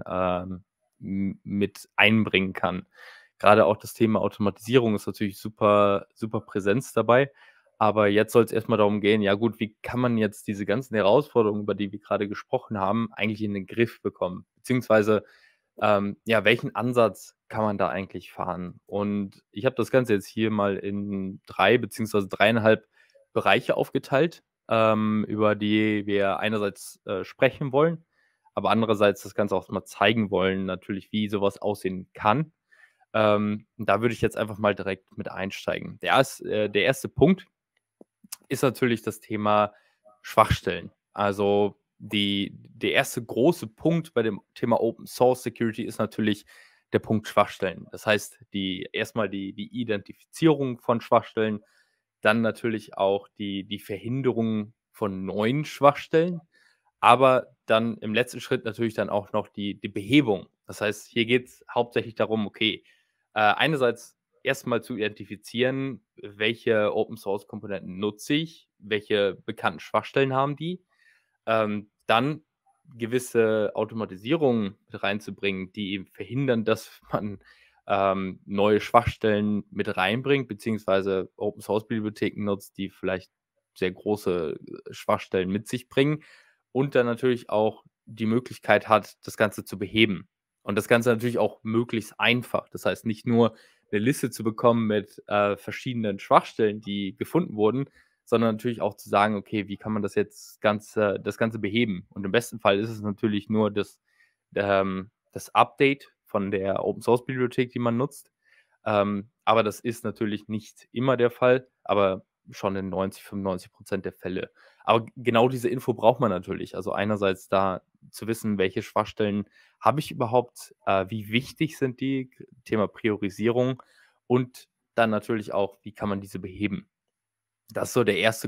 mit einbringen kann. Gerade auch das Thema Automatisierung ist natürlich super, super Präsenz dabei. Aber jetzt soll es erstmal darum gehen, ja gut, wie kann man jetzt diese ganzen Herausforderungen, über die wir gerade gesprochen haben, eigentlich in den Griff bekommen? Beziehungsweise, welchen Ansatz kann man da eigentlich fahren? Und ich habe das Ganze jetzt hier mal in 3 beziehungsweise 3,5 Bereiche aufgeteilt, über die wir einerseits sprechen wollen, aber andererseits das Ganze auch mal zeigen wollen, natürlich, wie sowas aussehen kann. Da würde ich jetzt einfach mal direkt mit einsteigen. Der erste Punkt ist natürlich das Thema Schwachstellen. Also der erste große Punkt bei dem Thema Open Source Security ist natürlich der Punkt Schwachstellen. Das heißt, erstmal die Identifizierung von Schwachstellen, dann natürlich auch die Verhinderung von neuen Schwachstellen, aber dann im letzten Schritt natürlich dann auch noch die Behebung. Das heißt, hier geht es hauptsächlich darum, okay, einerseits erstmal zu identifizieren, welche Open-Source-Komponenten nutze ich, welche bekannten Schwachstellen haben die, dann gewisse Automatisierungen mit reinzubringen, die eben verhindern, dass man neue Schwachstellen mit reinbringt, beziehungsweise Open-Source-Bibliotheken nutzt, die vielleicht sehr große Schwachstellen mit sich bringen und dann natürlich auch die Möglichkeit hat, das Ganze zu beheben. Und das Ganze natürlich auch möglichst einfach. Das heißt, nicht nur eine Liste zu bekommen mit verschiedenen Schwachstellen, die gefunden wurden, sondern natürlich auch zu sagen, okay, wie kann man das Ganze beheben? Und im besten Fall ist es natürlich nur das Update von der Open-Source-Bibliothek, die man nutzt. Aber das ist natürlich nicht immer der Fall, aber schon in 95% der Fälle. Aber genau diese Info braucht man natürlich. Also einerseits da zu wissen, welche Schwachstellen habe ich überhaupt, wie wichtig sind die, Thema Priorisierung, und dann natürlich auch, wie kann man diese beheben. Das ist so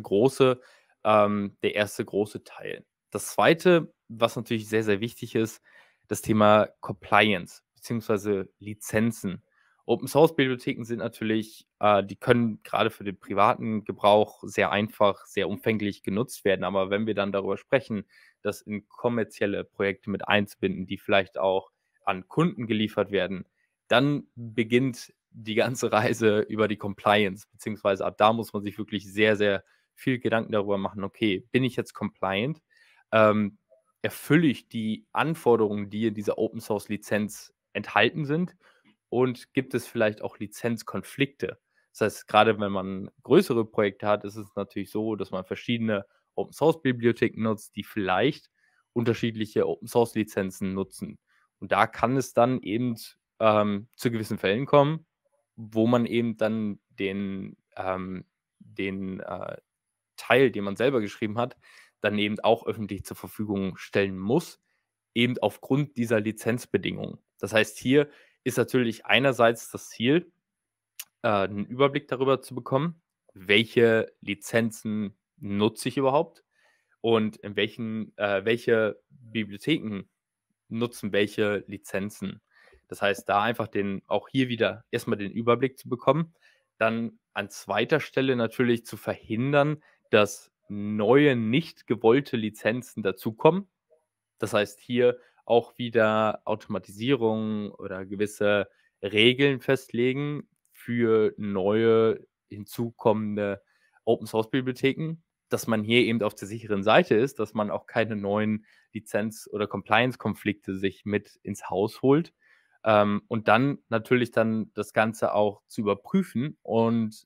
der erste große Teil. Das zweite, was natürlich sehr, sehr wichtig ist, das Thema Compliance beziehungsweise Lizenzen. Open-Source-Bibliotheken sind natürlich, die können gerade für den privaten Gebrauch sehr einfach, sehr umfänglich genutzt werden. Aber wenn wir dann darüber sprechen, das in kommerzielle Projekte mit einzubinden, die vielleicht auch an Kunden geliefert werden, dann beginnt die ganze Reise über die Compliance, beziehungsweise ab da muss man sich wirklich sehr, sehr viel Gedanken darüber machen, okay, bin ich jetzt compliant? Erfülle ich die Anforderungen, die in dieser Open-Source-Lizenz enthalten sind? Und gibt es vielleicht auch Lizenzkonflikte? Das heißt, gerade wenn man größere Projekte hat, ist es natürlich so, dass man verschiedene Open-Source-Bibliotheken nutzt, die vielleicht unterschiedliche Open-Source-Lizenzen nutzen. Und da kann es dann eben zu gewissen Fällen kommen, wo man eben dann den Teil, den man selber geschrieben hat, dann eben auch öffentlich zur Verfügung stellen muss, eben aufgrund dieser Lizenzbedingungen. Das heißt, hier ist natürlich einerseits das Ziel, 'n Überblick darüber zu bekommen, welche Lizenzen nutze ich überhaupt und welche Bibliotheken nutzen welche Lizenzen. Das heißt, da einfach auch hier wieder erstmal den Überblick zu bekommen, dann an zweiter Stelle natürlich zu verhindern, dass neue, nicht gewollte Lizenzen dazukommen. Das heißt, hier auch wieder Automatisierung oder gewisse Regeln festlegen für neue hinzukommende Open-Source-Bibliotheken, dass man hier eben auf der sicheren Seite ist, dass man auch keine neuen Lizenz- oder Compliance-Konflikte sich mit ins Haus holt. Und dann natürlich dann das Ganze auch zu überprüfen und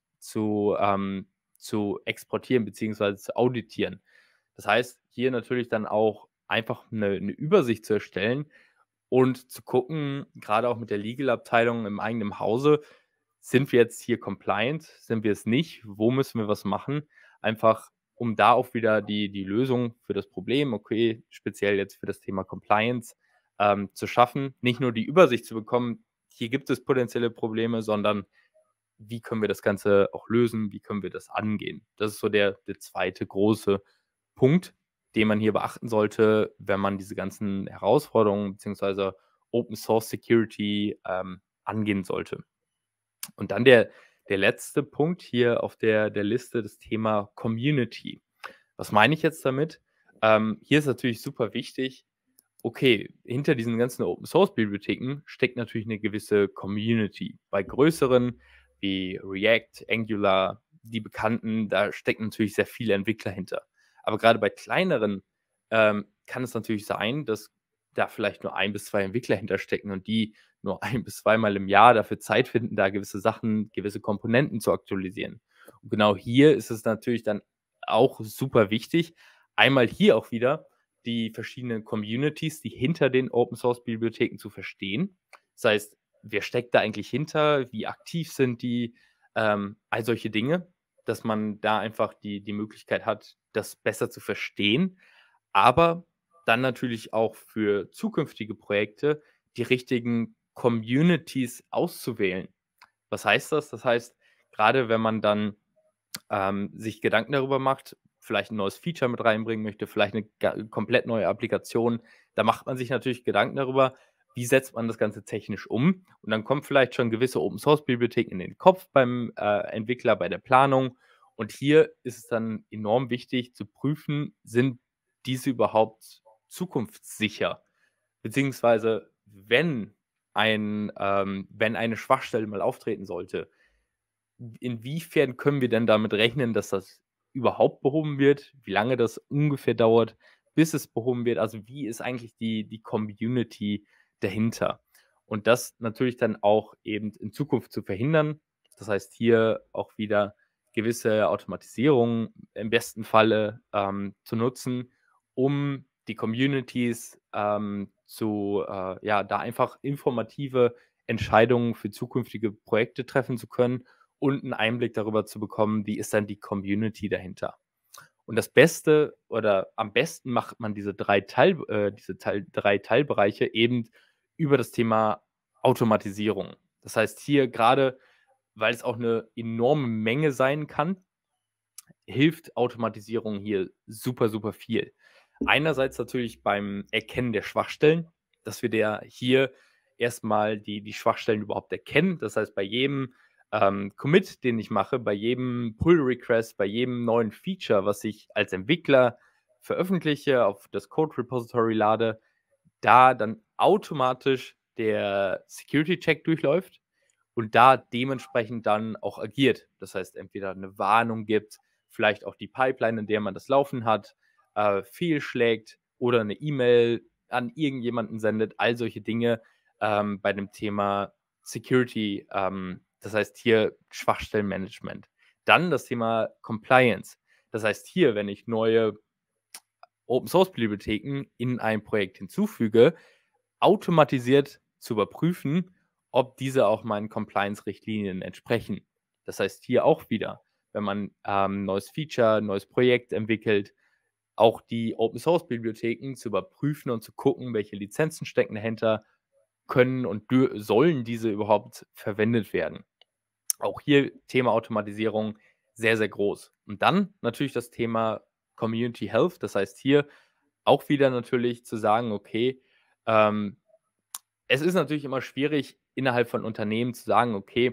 zu exportieren beziehungsweise zu auditieren. Das heißt, hier natürlich dann auch einfach eine Übersicht zu erstellen und zu gucken, gerade auch mit der Legal-Abteilung im eigenen Hause, sind wir jetzt hier compliant? Sind wir es nicht? Wo müssen wir was machen? Einfach, um da auch wieder die Lösung für das Problem, okay, speziell jetzt für das Thema Compliance, zu schaffen. Nicht nur die Übersicht zu bekommen, hier gibt es potenzielle Probleme, sondern wie können wir das Ganze auch lösen? Wie können wir das angehen? Das ist so der zweite große Punkt, den man hier beachten sollte, wenn man diese ganzen Herausforderungen beziehungsweise Open Source Security angehen sollte. Und dann der letzte Punkt hier auf der Liste, das Thema Community. Was meine ich jetzt damit? Hier ist natürlich super wichtig, okay, hinter diesen ganzen Open-Source-Bibliotheken steckt natürlich eine gewisse Community. Bei größeren wie React, Angular, die bekannten, da stecken natürlich sehr viele Entwickler hinter. Aber gerade bei kleineren kann es natürlich sein, dass da vielleicht nur 1 bis 2 Entwickler hinterstecken und die nur 1 bis 2 Mal im Jahr dafür Zeit finden, da gewisse Sachen, gewisse Komponenten zu aktualisieren. Und genau hier ist es natürlich dann auch super wichtig, einmal hier auch wieder die verschiedenen Communities, die hinter den Open-Source-Bibliotheken zu verstehen. Das heißt, wer steckt da eigentlich hinter? Wie aktiv sind die? All solche Dinge, dass man da einfach die Möglichkeit hat, das besser zu verstehen, aber dann natürlich auch für zukünftige Projekte die richtigen Communities auszuwählen. Was heißt das? Das heißt, gerade wenn man dann sich Gedanken darüber macht, vielleicht ein neues Feature mit reinbringen möchte, vielleicht eine komplett neue Applikation, da macht man sich natürlich Gedanken darüber, wie setzt man das Ganze technisch um. Und dann kommen vielleicht schon gewisse Open-Source-Bibliotheken in den Kopf beim Entwickler, bei der Planung. Und hier ist es dann enorm wichtig zu prüfen, sind diese überhaupt zukunftssicher? Beziehungsweise, wenn eine Schwachstelle mal auftreten sollte, inwiefern können wir denn damit rechnen, dass das überhaupt behoben wird? Wie lange das ungefähr dauert, bis es behoben wird? Also, wie ist eigentlich die Community dahinter? Und das natürlich dann auch eben in Zukunft zu verhindern. Das heißt, hier auch wieder gewisse Automatisierung im besten Falle zu nutzen, um die Communities da einfach informative Entscheidungen für zukünftige Projekte treffen zu können und einen Einblick darüber zu bekommen, wie ist dann die Community dahinter. Und das Beste oder am besten macht man diese drei Teilbereiche eben über das Thema Automatisierung. Das heißt, hier gerade, weil es auch eine enorme Menge sein kann, hilft Automatisierung hier super, super viel. Einerseits natürlich beim Erkennen der Schwachstellen, dass wir hier erstmal die Schwachstellen überhaupt erkennen. Das heißt, bei jedem Commit, den ich mache, bei jedem Pull-Request, bei jedem neuen Feature, was ich als Entwickler veröffentliche, auf das Code-Repository lade, da dann automatisch der Security-Check durchläuft und da dementsprechend dann auch agiert. Das heißt, entweder eine Warnung gibt, vielleicht auch die Pipeline, in der man das laufen hat, fehlschlägt oder eine E-Mail an irgendjemanden sendet, all solche Dinge bei dem Thema Security, das heißt hier Schwachstellenmanagement. Dann das Thema Compliance. Das heißt hier, wenn ich neue Open-Source-Bibliotheken in ein Projekt hinzufüge, automatisiert zu überprüfen, ob diese auch meinen Compliance-Richtlinien entsprechen. Das heißt hier auch wieder, wenn man ein neues Feature, ein neues Projekt entwickelt, auch die Open-Source-Bibliotheken zu überprüfen und zu gucken, welche Lizenzen stecken dahinter, können und sollen diese überhaupt verwendet werden. Auch hier Thema Automatisierung sehr, sehr groß. Und dann natürlich das Thema Community Health. Das heißt hier auch wieder natürlich zu sagen, okay, es ist natürlich immer schwierig, innerhalb von Unternehmen zu sagen, okay,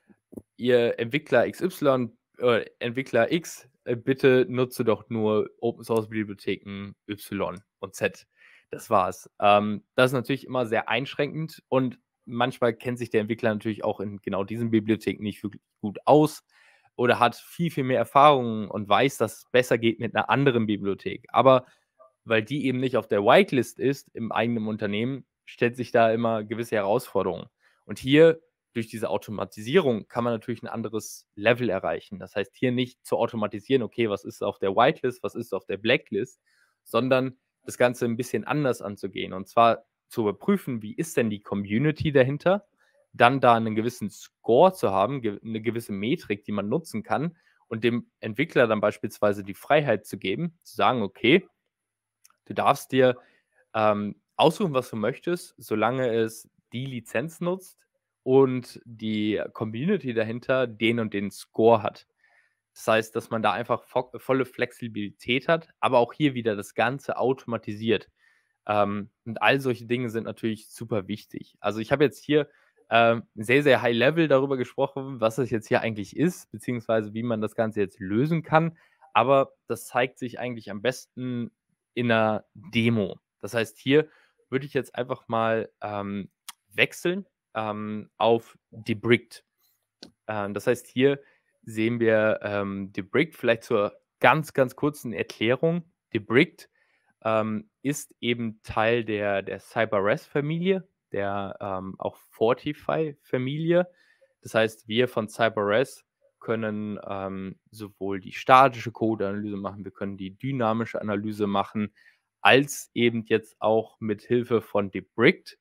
ihr Entwickler XY, Entwickler X, bitte nutze doch nur Open Source Bibliotheken Y und Z. Das war's. Das ist natürlich immer sehr einschränkend und manchmal kennt sich der Entwickler natürlich auch in genau diesen Bibliotheken nicht wirklich gut aus oder hat viel, viel mehr Erfahrung und weiß, dass es besser geht mit einer anderen Bibliothek. Aber weil die eben nicht auf der Whitelist ist im eigenen Unternehmen, stellt sich da immer gewisse Herausforderungen. Und hier durch diese Automatisierung kann man natürlich ein anderes Level erreichen. Das heißt, hier nicht zu automatisieren, okay, was ist auf der Whitelist, was ist auf der Blacklist, sondern das Ganze ein bisschen anders anzugehen. Und zwar zu überprüfen, wie ist denn die Community dahinter, dann da einen gewissen Score zu haben, eine gewisse Metrik, die man nutzen kann und dem Entwickler dann beispielsweise die Freiheit zu geben, zu sagen, okay, du darfst dir aussuchen, was du möchtest, solange es die Lizenz nutzt und die Community dahinter den und den Score hat. Das heißt, dass man da einfach volle Flexibilität hat, aber auch hier wieder das Ganze automatisiert. Und all solche Dinge sind natürlich super wichtig. Also ich habe jetzt hier sehr, sehr high level darüber gesprochen, was es jetzt hier eigentlich ist, beziehungsweise wie man das Ganze jetzt lösen kann. Aber das zeigt sich eigentlich am besten in einer Demo. Das heißt, hier würde ich jetzt einfach mal wechseln auf Debricked. Das heißt, hier sehen wir Debricked vielleicht zur ganz, ganz kurzen Erklärung. Debricked ist eben Teil der CyberRes-Familie, der auch Fortify-Familie. Das heißt, wir von CyberRes können sowohl die statische Codeanalyse machen, wir können die dynamische Analyse machen, als eben jetzt auch mit Hilfe von Debricked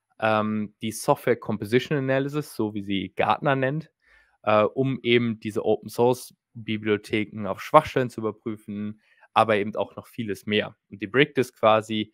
die Software Composition Analysis, so wie sie Gartner nennt, um eben diese Open Source Bibliotheken auf Schwachstellen zu überprüfen, aber eben auch noch vieles mehr. Und Debricked ist quasi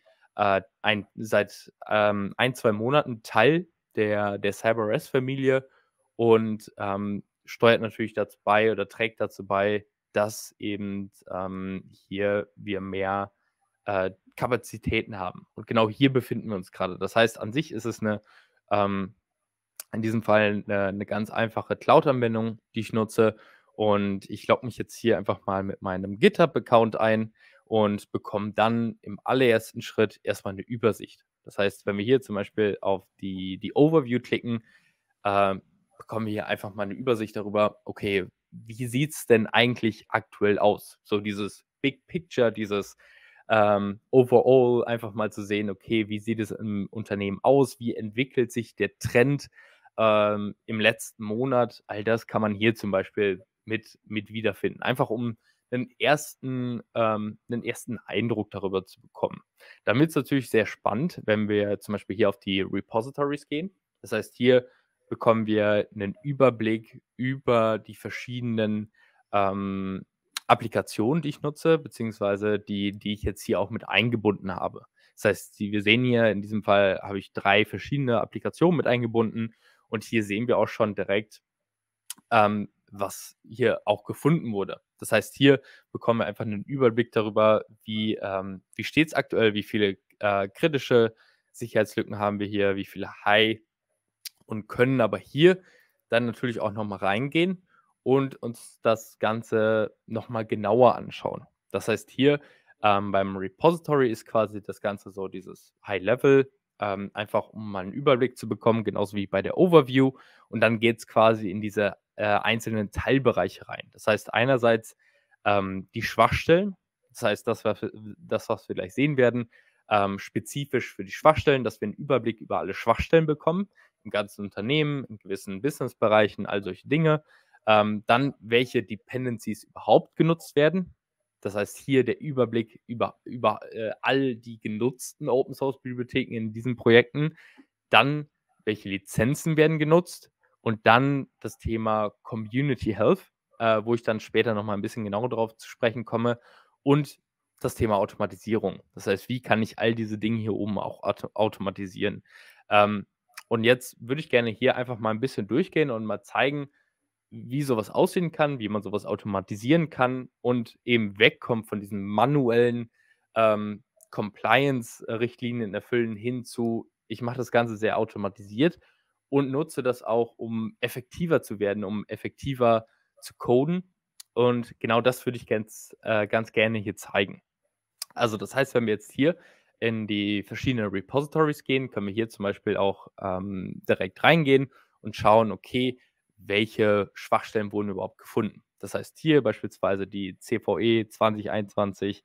seit 1-2 Monaten Teil der CyberRes-Familie und steuert natürlich dazu bei oder trägt dazu bei, dass eben hier wir mehr Kapazitäten haben. Und genau hier befinden wir uns gerade. Das heißt, an sich ist es in diesem Fall eine ganz einfache Cloud-Anwendung, die ich nutze. Und ich logge mich jetzt hier einfach mal mit meinem GitHub-Account ein und bekomme dann im allerersten Schritt erstmal eine Übersicht. Das heißt, wenn wir hier zum Beispiel auf die Overview klicken, bekommen wir hier einfach mal eine Übersicht darüber, okay, wie sieht es denn eigentlich aktuell aus? So dieses Big Picture, dieses overall einfach mal zu sehen, okay, wie sieht es im Unternehmen aus? Wie entwickelt sich der Trend im letzten Monat? All das kann man hier zum Beispiel mit wiederfinden. Einfach um einen ersten Eindruck darüber zu bekommen. Dann wird es natürlich sehr spannend, wenn wir zum Beispiel hier auf die Repositories gehen. Das heißt, hier bekommen wir einen Überblick über die verschiedenen Applikationen, die ich nutze, beziehungsweise die ich jetzt hier auch mit eingebunden habe. Das heißt, wir sehen hier, in diesem Fall habe ich 3 verschiedene Applikationen mit eingebunden und hier sehen wir auch schon direkt, was hier auch gefunden wurde. Das heißt, hier bekommen wir einfach einen Überblick darüber, wie steht es aktuell, wie viele kritische Sicherheitslücken haben wir hier, wie viele High, und können aber hier dann natürlich auch nochmal reingehen und uns das Ganze nochmal genauer anschauen. Das heißt, hier beim Repository ist quasi das Ganze so dieses High-Level, einfach um mal einen Überblick zu bekommen, genauso wie bei der Overview. Und dann geht es quasi in diese einzelnen Teilbereiche rein. Das heißt, einerseits die Schwachstellen, das heißt, das, was wir gleich sehen werden, spezifisch für die Schwachstellen, dass wir einen Überblick über alle Schwachstellen bekommen, im ganzen Unternehmen, in gewissen Businessbereichen, all solche Dinge. Dann, welche Dependencies überhaupt genutzt werden. Das heißt, hier der Überblick über all die genutzten Open-Source-Bibliotheken in diesen Projekten. Dann, welche Lizenzen werden genutzt. Und dann das Thema Community Health, wo ich dann später nochmal ein bisschen genauer darauf zu sprechen komme. Und das Thema Automatisierung. Das heißt, wie kann ich all diese Dinge hier oben auch automatisieren? Und jetzt würde ich gerne hier einfach mal ein bisschen durchgehen und mal zeigen, wie sowas aussehen kann, wie man sowas automatisieren kann und eben wegkommt von diesen manuellen Compliance-Richtlinien erfüllen hin zu, ich mache das Ganze sehr automatisiert und nutze das auch, um effektiver zu werden, um effektiver zu coden. Und genau das würde ich ganz gerne hier zeigen. Also das heißt, wenn wir jetzt hier in die verschiedenen Repositories gehen, können wir hier zum Beispiel auch direkt reingehen und schauen, okay, welche Schwachstellen wurden überhaupt gefunden. Das heißt, hier beispielsweise die CVE 2021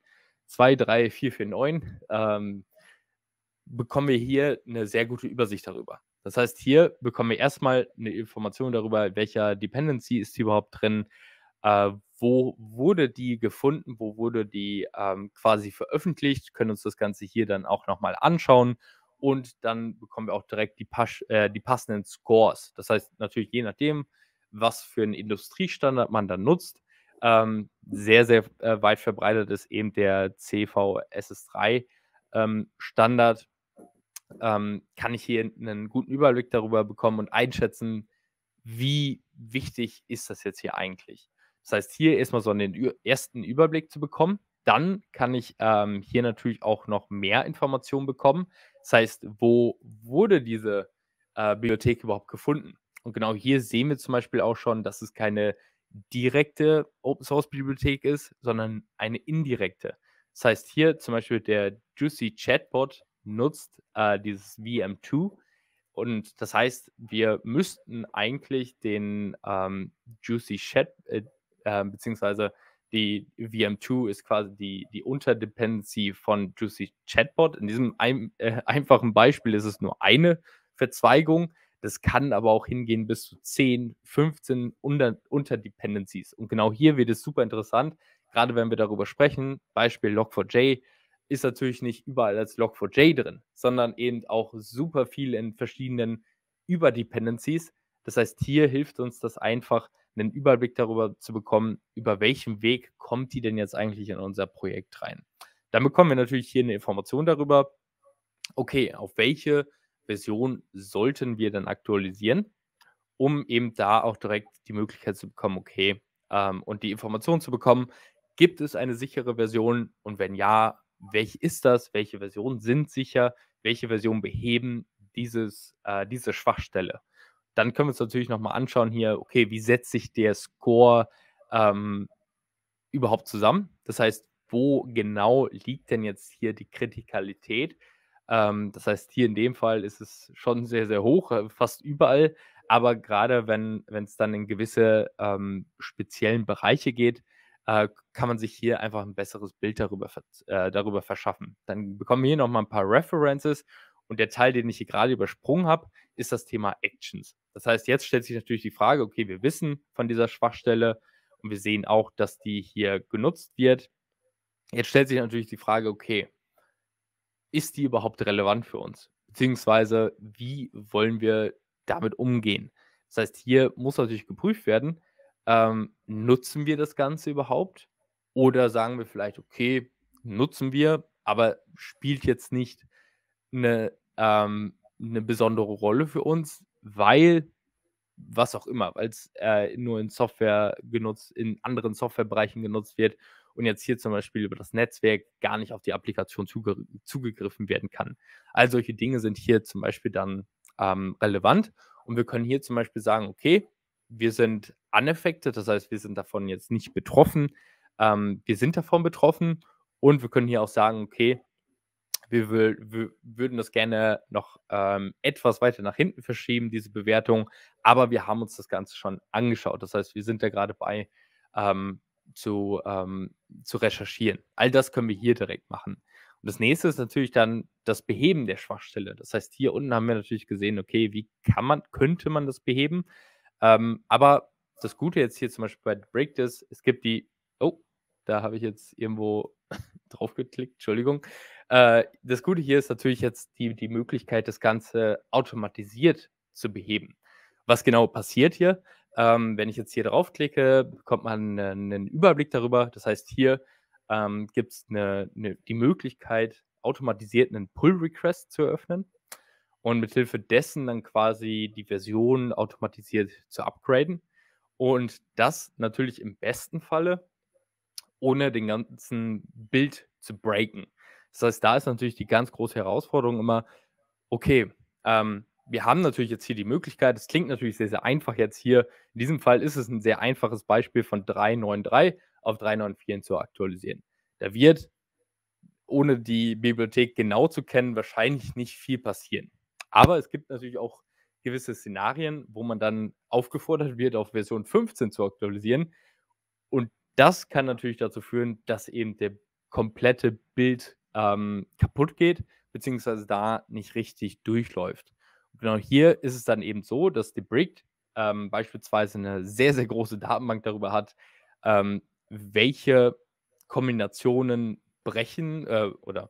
23449 bekommen wir hier eine sehr gute Übersicht darüber. Das heißt, hier bekommen wir erstmal eine Information darüber, welcher Dependency ist hier überhaupt drin, wo wurde die gefunden, wo wurde die quasi veröffentlicht, können uns das Ganze hier dann auch nochmal anschauen und dann bekommen wir auch direkt die passenden Scores. Das heißt natürlich je nachdem, was für einen Industriestandard man dann nutzt, sehr, sehr weit verbreitet ist eben der CVSS3 Standard, kann ich hier einen guten Überblick darüber bekommen und einschätzen, wie wichtig ist das jetzt hier eigentlich. Das heißt, hier erstmal so einen ersten Überblick zu bekommen. Dann kann ich hier natürlich auch noch mehr Informationen bekommen. Das heißt, wo wurde diese Bibliothek überhaupt gefunden? Und genau hier sehen wir zum Beispiel auch schon, dass es keine direkte Open-Source-Bibliothek ist, sondern eine indirekte. Das heißt, hier zum Beispiel der Juicy Chatbot nutzt dieses VM2. Und das heißt, wir müssten eigentlich den Juicy Chat, beziehungsweise die VM2 ist quasi die Unterdependency von Juicy Chatbot. In diesem einfachen Beispiel ist es nur eine Verzweigung. Das kann aber auch hingehen bis zu 10, 15 Unterdependencies. Und genau hier wird es super interessant, gerade wenn wir darüber sprechen. Beispiel Log4j ist natürlich nicht überall als Log4j drin, sondern eben auch super viel in verschiedenen Überdependencies. Das heißt, hier hilft uns das einfach, einen Überblick darüber zu bekommen, über welchen Weg kommt die denn jetzt eigentlich in unser Projekt rein. Dann bekommen wir natürlich hier eine Information darüber, okay, auf welche Version sollten wir dann aktualisieren, um eben da auch direkt die Möglichkeit zu bekommen, okay, und die Information zu bekommen, gibt es eine sichere Version und wenn ja, welche ist das, welche Versionen sind sicher, welche Versionen beheben diese Schwachstelle. Dann können wir uns natürlich nochmal anschauen hier, okay, wie setzt sich der Score überhaupt zusammen? Das heißt, wo genau liegt denn jetzt hier die Kritikalität? Das heißt, hier in dem Fall ist es schon sehr, sehr hoch, fast überall. Aber gerade wenn es dann in gewisse speziellen Bereiche geht, kann man sich hier einfach ein besseres Bild darüber verschaffen. Dann bekommen wir hier nochmal ein paar References. Und der Teil, den ich hier gerade übersprungen habe, ist das Thema Actions. Das heißt, jetzt stellt sich natürlich die Frage, okay, wir wissen von dieser Schwachstelle und wir sehen auch, dass die hier genutzt wird. Jetzt stellt sich natürlich die Frage, okay, ist die überhaupt relevant für uns? Beziehungsweise, wie wollen wir damit umgehen? Das heißt, hier muss natürlich geprüft werden, nutzen wir das Ganze überhaupt? Oder sagen wir vielleicht, okay, nutzen wir, aber spielt jetzt nicht eine besondere Rolle für uns, weil was auch immer, weil es nur in anderen Softwarebereichen genutzt wird und jetzt hier zum Beispiel über das Netzwerk gar nicht auf die Applikation zugegriffen werden kann. All solche Dinge sind hier zum Beispiel dann relevant und wir können hier zum Beispiel sagen, okay, wir sind unaffected, das heißt, wir sind davon jetzt nicht betroffen, wir sind davon betroffen und wir können hier auch sagen, okay, wir würden das gerne noch etwas weiter nach hinten verschieben, diese Bewertung, aber wir haben uns das Ganze schon angeschaut. Das heißt, wir sind da gerade bei zu recherchieren. All das können wir hier direkt machen. Und das nächste ist natürlich dann das Beheben der Schwachstelle. Das heißt, hier unten haben wir natürlich gesehen, okay, wie könnte man das beheben? Aber das Gute jetzt hier zum Beispiel bei Break ist, es gibt da habe ich jetzt irgendwo drauf geklickt, Entschuldigung. Das Gute hier ist natürlich jetzt die Möglichkeit, das Ganze automatisiert zu beheben. Was genau passiert hier? Wenn ich jetzt hier draufklicke, bekommt man einen Überblick darüber. Das heißt, hier gibt es die Möglichkeit, automatisiert einen Pull-Request zu eröffnen und mithilfe dessen dann quasi die Version automatisiert zu upgraden. Und das natürlich im besten Falle ohne den ganzen Bild zu breaken. Das heißt, da ist natürlich die ganz große Herausforderung immer, okay, wir haben natürlich jetzt hier die Möglichkeit, es klingt natürlich sehr, sehr einfach jetzt hier. In diesem Fall ist es ein sehr einfaches Beispiel von 3.9.3 auf 3.9.4 zu aktualisieren. Da wird, ohne die Bibliothek genau zu kennen, wahrscheinlich nicht viel passieren. Aber es gibt natürlich auch gewisse Szenarien, wo man dann aufgefordert wird, auf Version 15 zu aktualisieren. Und das kann natürlich dazu führen, dass eben der komplette Bild kaputt geht, beziehungsweise da nicht richtig durchläuft. Und genau hier ist es dann eben so, dass die Brick beispielsweise eine sehr, sehr große Datenbank darüber hat, welche Kombinationen brechen oder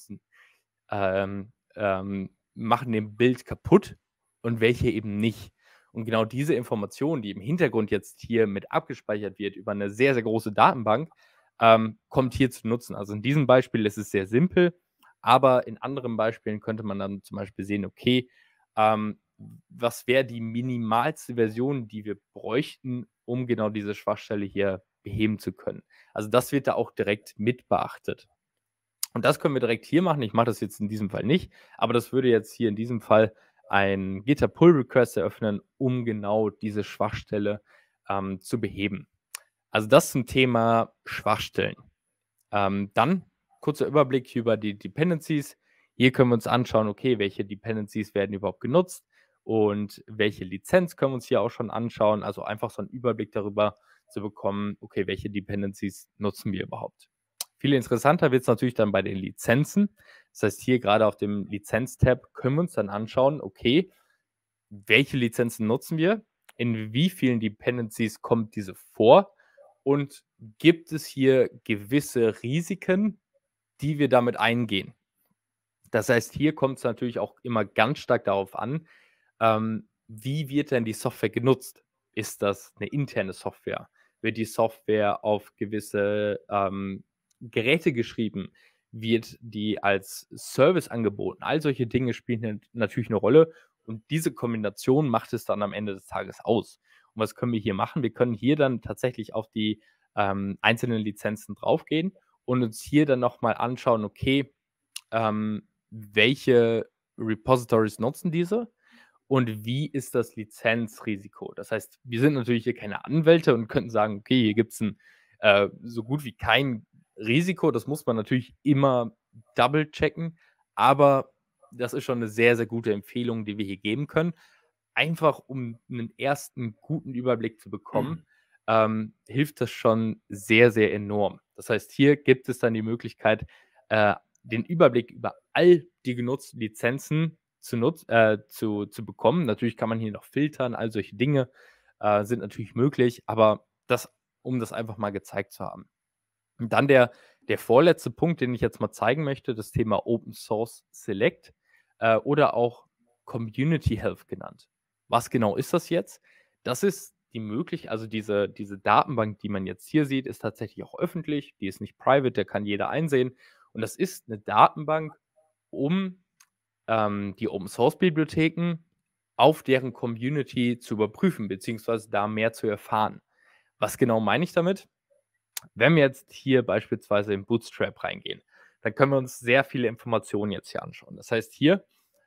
machen den Bild kaputt und welche eben nicht. Und genau diese Information, die im Hintergrund jetzt hier mit abgespeichert wird über eine sehr, sehr große Datenbank, kommt hier zu nutzen. Also in diesem Beispiel ist es sehr simpel, aber in anderen Beispielen könnte man dann zum Beispiel sehen, okay, was wäre die minimalste Version, die wir bräuchten, um genau diese Schwachstelle hier beheben zu können. Also das wird da auch direkt mit beachtet. Und das können wir direkt hier machen. Ich mache das jetzt in diesem Fall nicht, aber das würde jetzt hier in diesem Fall ein GitHub Pull Request eröffnen, um genau diese Schwachstelle zu beheben. Also das zum Thema Schwachstellen. Dann kurzer Überblick über die Dependencies. Hier können wir uns anschauen, okay, welche Dependencies werden überhaupt genutzt und welche Lizenz können wir uns hier auch schon anschauen. Also einfach so einen Überblick darüber zu bekommen, okay, welche Dependencies nutzen wir überhaupt. Viel interessanter wird es natürlich dann bei den Lizenzen. Das heißt, hier gerade auf dem Lizenz-Tab können wir uns dann anschauen, okay, welche Lizenzen nutzen wir, in wie vielen Dependencies kommt diese vor und gibt es hier gewisse Risiken, die wir damit eingehen. Das heißt, hier kommt es natürlich auch immer ganz stark darauf an, wie wird denn die Software genutzt? Ist das eine interne Software? Wird die Software auf gewisse Geräte geschrieben? Wird die als Service angeboten? All solche Dinge spielen natürlich eine Rolle und diese Kombination macht es dann am Ende des Tages aus. Und was können wir hier machen? Wir können hier dann tatsächlich auf die einzelnen Lizenzen draufgehen und uns hier dann nochmal anschauen, okay, welche Repositories nutzen diese und wie ist das Lizenzrisiko? Das heißt, wir sind natürlich hier keine Anwälte und könnten sagen, okay, hier gibt es so gut wie kein Risiko. Das muss man natürlich immer double checken, aber das ist schon eine sehr, sehr gute Empfehlung, die wir hier geben können. Einfach um einen ersten guten Überblick zu bekommen, hilft das schon sehr, sehr enorm. Das heißt, hier gibt es dann die Möglichkeit, den Überblick über all die genutzten Lizenzen zu bekommen. Natürlich kann man hier noch filtern, all solche Dinge sind natürlich möglich, aber das um das einfach mal gezeigt zu haben. Und dann der vorletzte Punkt, den ich jetzt mal zeigen möchte, das Thema Open Source Select oder auch Community Health genannt. Was genau ist das jetzt? Das ist die Möglichkeit, also diese Datenbank, die man jetzt hier sieht, ist tatsächlich auch öffentlich, die ist nicht private, da kann jeder einsehen. Und das ist eine Datenbank, um die Open Source Bibliotheken auf deren Community zu überprüfen, beziehungsweise da mehr zu erfahren. Was genau meine ich damit? Wenn wir jetzt hier beispielsweise in Bootstrap reingehen, dann können wir uns sehr viele Informationen jetzt hier anschauen. Das heißt, hier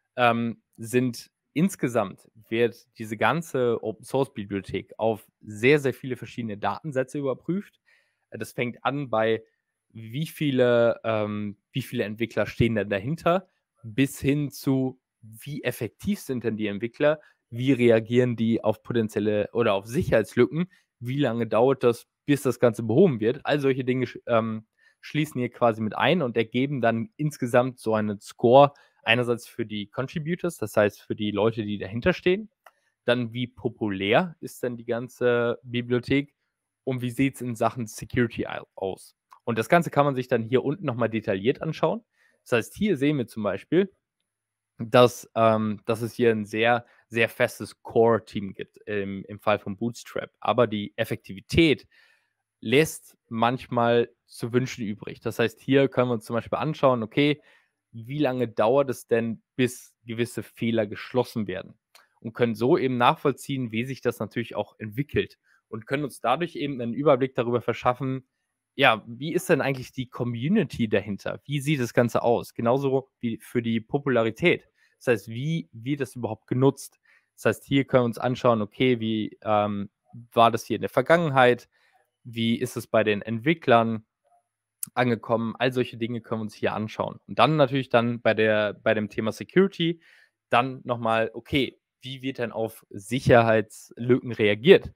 sind insgesamt wird diese ganze Open Source Bibliothek auf sehr, sehr viele verschiedene Datensätze überprüft. Das fängt an bei wie viele Entwickler stehen denn dahinter, bis hin zu wie effektiv sind denn die Entwickler, wie reagieren die auf potenzielle oder auf Sicherheitslücken, wie lange dauert das, bis das Ganze behoben wird. All solche Dinge schließen hier quasi mit ein und ergeben dann insgesamt so einen Score, einerseits für die Contributors, das heißt für die Leute, die dahinter stehen, dann wie populär ist denn die ganze Bibliothek und wie sieht es in Sachen Security aus. Und das Ganze kann man sich dann hier unten nochmal detailliert anschauen. Das heißt, hier sehen wir zum Beispiel, dass es hier ein sehr, sehr festes Core-Team gibt im Fall von Bootstrap. Aber die Effektivität lässt manchmal zu wünschen übrig. Das heißt, hier können wir uns zum Beispiel anschauen, okay, wie lange dauert es denn, bis gewisse Fehler geschlossen werden? Und können so eben nachvollziehen, wie sich das natürlich auch entwickelt. Und können uns dadurch eben einen Überblick darüber verschaffen, ja, wie ist denn eigentlich die Community dahinter? Wie sieht das Ganze aus? Genauso wie für die Popularität. Das heißt, wie wird das überhaupt genutzt? Das heißt, hier können wir uns anschauen, okay, wie war das hier in der Vergangenheit? Wie ist es bei den Entwicklern angekommen? All solche Dinge können wir uns hier anschauen. Und dann natürlich dann bei dem Thema Security dann nochmal, okay, wie wird denn auf Sicherheitslücken reagiert?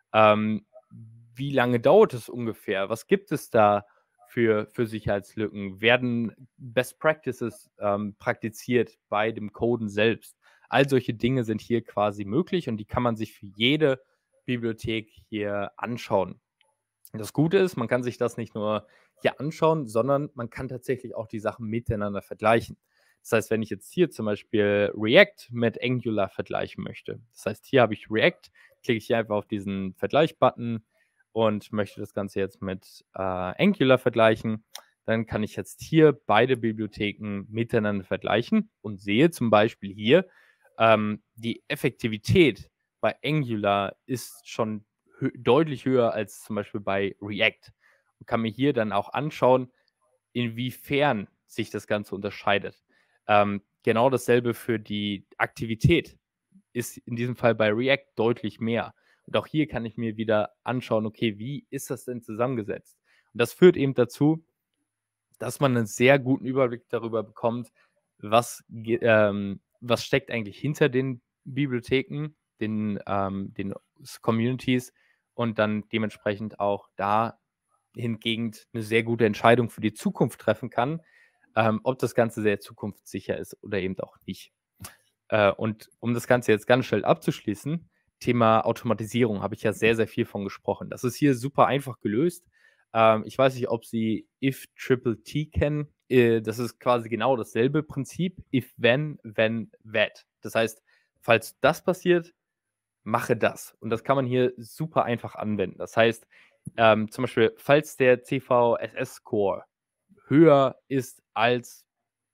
Wie lange dauert es ungefähr? Was gibt es da für Sicherheitslücken? Werden Best Practices praktiziert bei dem Coden selbst? All solche Dinge sind hier quasi möglich und die kann man sich für jede Bibliothek hier anschauen. Das Gute ist, man kann sich das nicht nur hier anschauen, sondern man kann tatsächlich auch die Sachen miteinander vergleichen. Das heißt, wenn ich jetzt hier zum Beispiel React mit Angular vergleichen möchte, das heißt, hier habe ich React, klicke ich hier einfach auf diesen Vergleich-Button und möchte das Ganze jetzt mit Angular vergleichen, dann kann ich jetzt hier beide Bibliotheken miteinander vergleichen und sehe zum Beispiel hier, die Effektivität bei Angular ist schon deutlich höher als zum Beispiel bei React und kann mir hier dann auch anschauen, inwiefern sich das Ganze unterscheidet. Genau dasselbe für die Aktivität ist in diesem Fall bei React deutlich mehr. Und auch hier kann ich mir wieder anschauen, okay, wie ist das denn zusammengesetzt? Und das führt eben dazu, dass man einen sehr guten Überblick darüber bekommt, was steckt eigentlich hinter den Bibliotheken, den Communities und dann dementsprechend auch da hingegen eine sehr gute Entscheidung für die Zukunft treffen kann, ob das Ganze sehr zukunftssicher ist oder eben auch nicht. Und um das Ganze jetzt ganz schnell abzuschließen, Thema Automatisierung habe ich ja sehr, sehr viel von gesprochen. Das ist hier super einfach gelöst. Ich weiß nicht, ob Sie if-triple-t kennen. Das ist quasi genau dasselbe Prinzip. If, when, that. Das heißt, falls das passiert, mache das. Und das kann man hier super einfach anwenden. Das heißt, zum Beispiel, falls der CVSS-Score höher ist als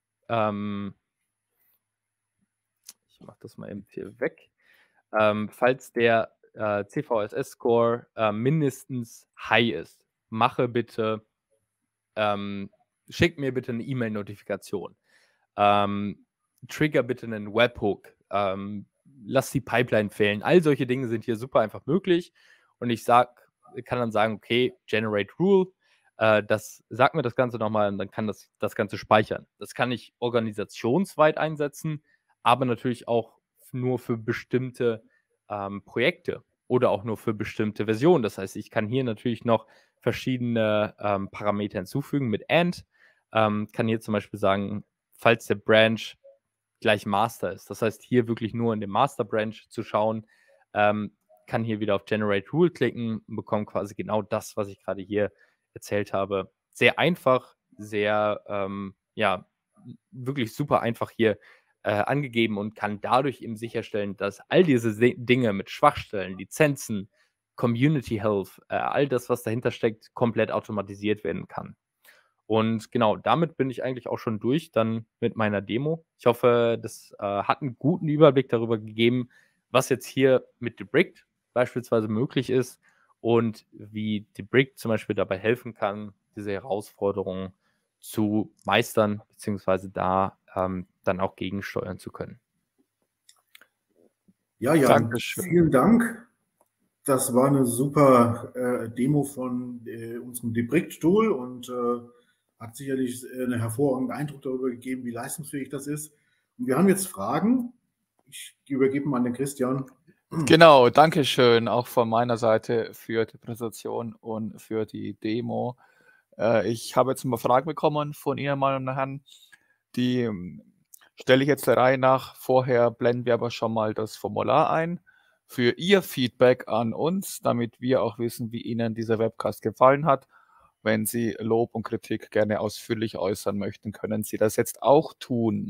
ich mache das mal eben hier weg. Falls der CVSS-Score mindestens high ist, schick mir bitte eine E-Mail-Notifikation. Trigger bitte einen Webhook. Lass die Pipeline fehlen. All solche Dinge sind hier super einfach möglich. Und ich kann dann sagen, okay, generate rule. Sag mir das Ganze nochmal und dann kann das Ganze speichern. Das kann ich organisationsweit einsetzen, aber natürlich auch nur für bestimmte Projekte oder auch nur für bestimmte Versionen. Das heißt, ich kann hier natürlich noch verschiedene Parameter hinzufügen mit AND. Kann hier zum Beispiel sagen, falls der Branch gleich Master ist. Das heißt, hier wirklich nur in dem Master Branch zu schauen, kann hier wieder auf Generate Rule klicken und bekomme quasi genau das, was ich gerade hier erzählt habe. Sehr einfach, sehr, wirklich super einfach hier angegeben und kann dadurch eben sicherstellen, dass all diese Dinge mit Schwachstellen, Lizenzen, Community Health, all das, was dahinter steckt, komplett automatisiert werden kann. Und genau, damit bin ich eigentlich auch schon durch dann mit meiner Demo. Ich hoffe, das hat einen guten Überblick darüber gegeben, was jetzt hier mit Debricked beispielsweise möglich ist und wie Debricked zum Beispiel dabei helfen kann, diese Herausforderungen zu meistern, beziehungsweise da dann auch gegensteuern zu können. Ja, Jan, vielen Dank. Das war eine super Demo von unserem Debricked-Tool und hat sicherlich einen hervorragenden Eindruck darüber gegeben, wie leistungsfähig das ist. Und wir haben jetzt Fragen. Ich übergebe mal an den Christian. Genau, danke schön auch von meiner Seite für die Präsentation und für die Demo. Ich habe jetzt mal Fragen bekommen von Ihnen, meine Damen und Herren. Die stelle ich jetzt der Reihe nach. Vorher blenden wir aber schon mal das Formular ein für Ihr Feedback an uns, damit wir auch wissen, wie Ihnen dieser Webcast gefallen hat. Wenn Sie Lob und Kritik gerne ausführlich äußern möchten, können Sie das jetzt auch tun.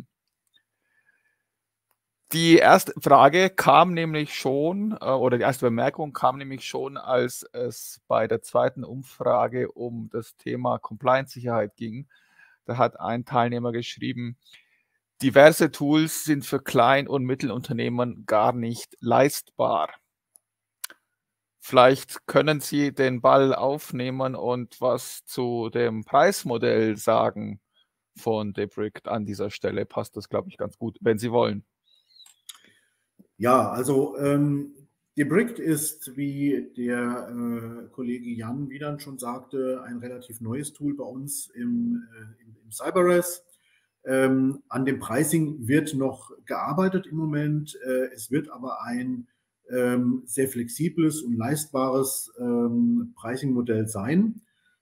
Die erste Frage kam nämlich schon, oder die erste Bemerkung kam nämlich schon, als es bei der zweiten Umfrage um das Thema Compliance-Sicherheit ging. Da hat ein Teilnehmer geschrieben, diverse Tools sind für Klein- und Mittelunternehmen gar nicht leistbar. Vielleicht können Sie den Ball aufnehmen und was zu dem Preismodell sagen von Debricked an dieser Stelle. Passt das, glaube ich, ganz gut, wenn Sie wollen. Ja, also Debricked ist, wie der Kollege Jan Wiedand schon sagte, ein relativ neues Tool bei uns im CyberRes. An dem Pricing wird noch gearbeitet im Moment. Es wird aber ein sehr flexibles und leistbares Pricing-Modell sein.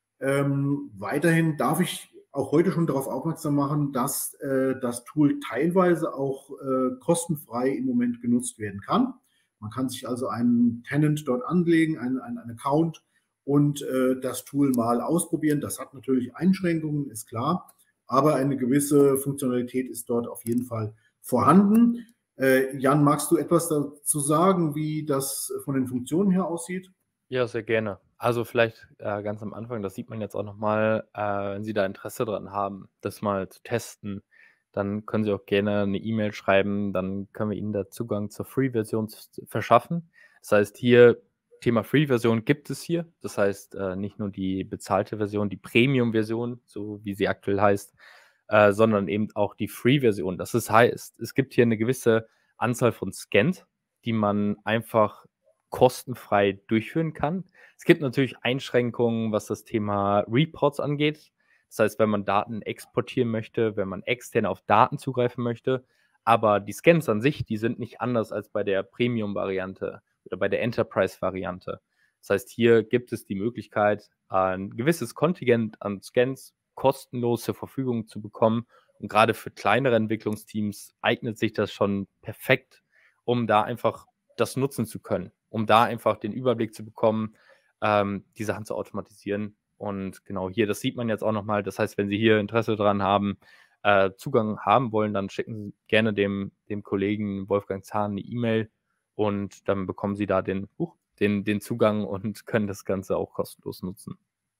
Weiterhin darf ich auch heute schon darauf aufmerksam machen, dass das Tool teilweise auch kostenfrei im Moment genutzt werden kann. Man kann sich also einen Tenant dort anlegen, einen Account und das Tool mal ausprobieren. Das hat natürlich Einschränkungen, ist klar, aber eine gewisse Funktionalität ist dort auf jeden Fall vorhanden. Jan, magst du etwas dazu sagen, wie das von den Funktionen her aussieht? Ja, sehr gerne. Also vielleicht ganz am Anfang, das sieht man jetzt auch nochmal, wenn Sie da Interesse dran haben, das mal zu testen, dann können Sie auch gerne eine E-Mail schreiben, dann können wir Ihnen da Zugang zur Free-Version verschaffen. Das heißt, hier Thema Free-Version gibt es hier. Das heißt, nicht nur die bezahlte Version, die Premium-Version, so wie sie aktuell heißt, sondern eben auch die Free-Version. Das heißt, es gibt hier eine gewisse Anzahl von Scans, die man einfach kostenfrei durchführen kann. Es gibt natürlich Einschränkungen, was das Thema Reports angeht. Das heißt, wenn man Daten exportieren möchte, wenn man extern auf Daten zugreifen möchte, aber die Scans an sich, die sind nicht anders als bei der Premium-Variante oder bei der Enterprise-Variante. Das heißt, hier gibt es die Möglichkeit, ein gewisses Kontingent an Scans kostenlos zur Verfügung zu bekommen. Und gerade für kleinere Entwicklungsteams eignet sich das schon perfekt, um da einfach das nutzen zu können, um da einfach den Überblick zu bekommen, die Sachen zu automatisieren. Und genau hier, das sieht man jetzt auch nochmal. Das heißt, wenn Sie hier Interesse daran haben, Zugang haben wollen, dann schicken Sie gerne dem Kollegen Wolfgang Zahn eine E-Mail und dann bekommen Sie da den Zugang und können das Ganze auch kostenlos nutzen.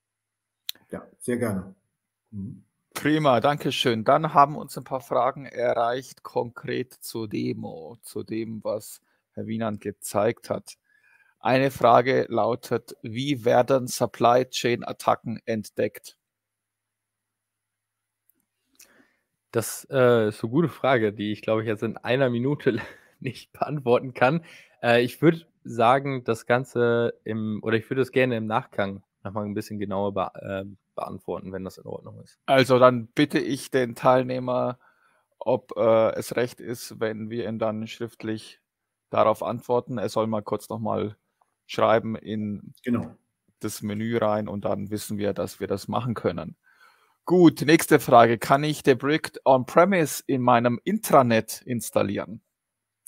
Ja, sehr gerne. Prima, danke schön. Dann haben uns ein paar Fragen erreicht, konkret zur Demo, zu dem, was Herr Wiedand gezeigt hat. Eine Frage lautet, wie werden Supply Chain Attacken entdeckt? Das ist eine gute Frage, die ich, glaube ich, jetzt in einer Minute nicht beantworten kann. Ich würde sagen, das Ganze ich würde es gerne im Nachgang nochmal ein bisschen genauer beantworten, wenn das in Ordnung ist. Also dann bitte ich den Teilnehmer, ob es recht ist, wenn wir ihn dann schriftlich darauf antworten. Er soll mal kurz nochmal schreiben in das Menü rein und dann wissen wir, dass wir das machen können. Gut, nächste Frage. Kann ich Debricked on-premise in meinem Intranet installieren?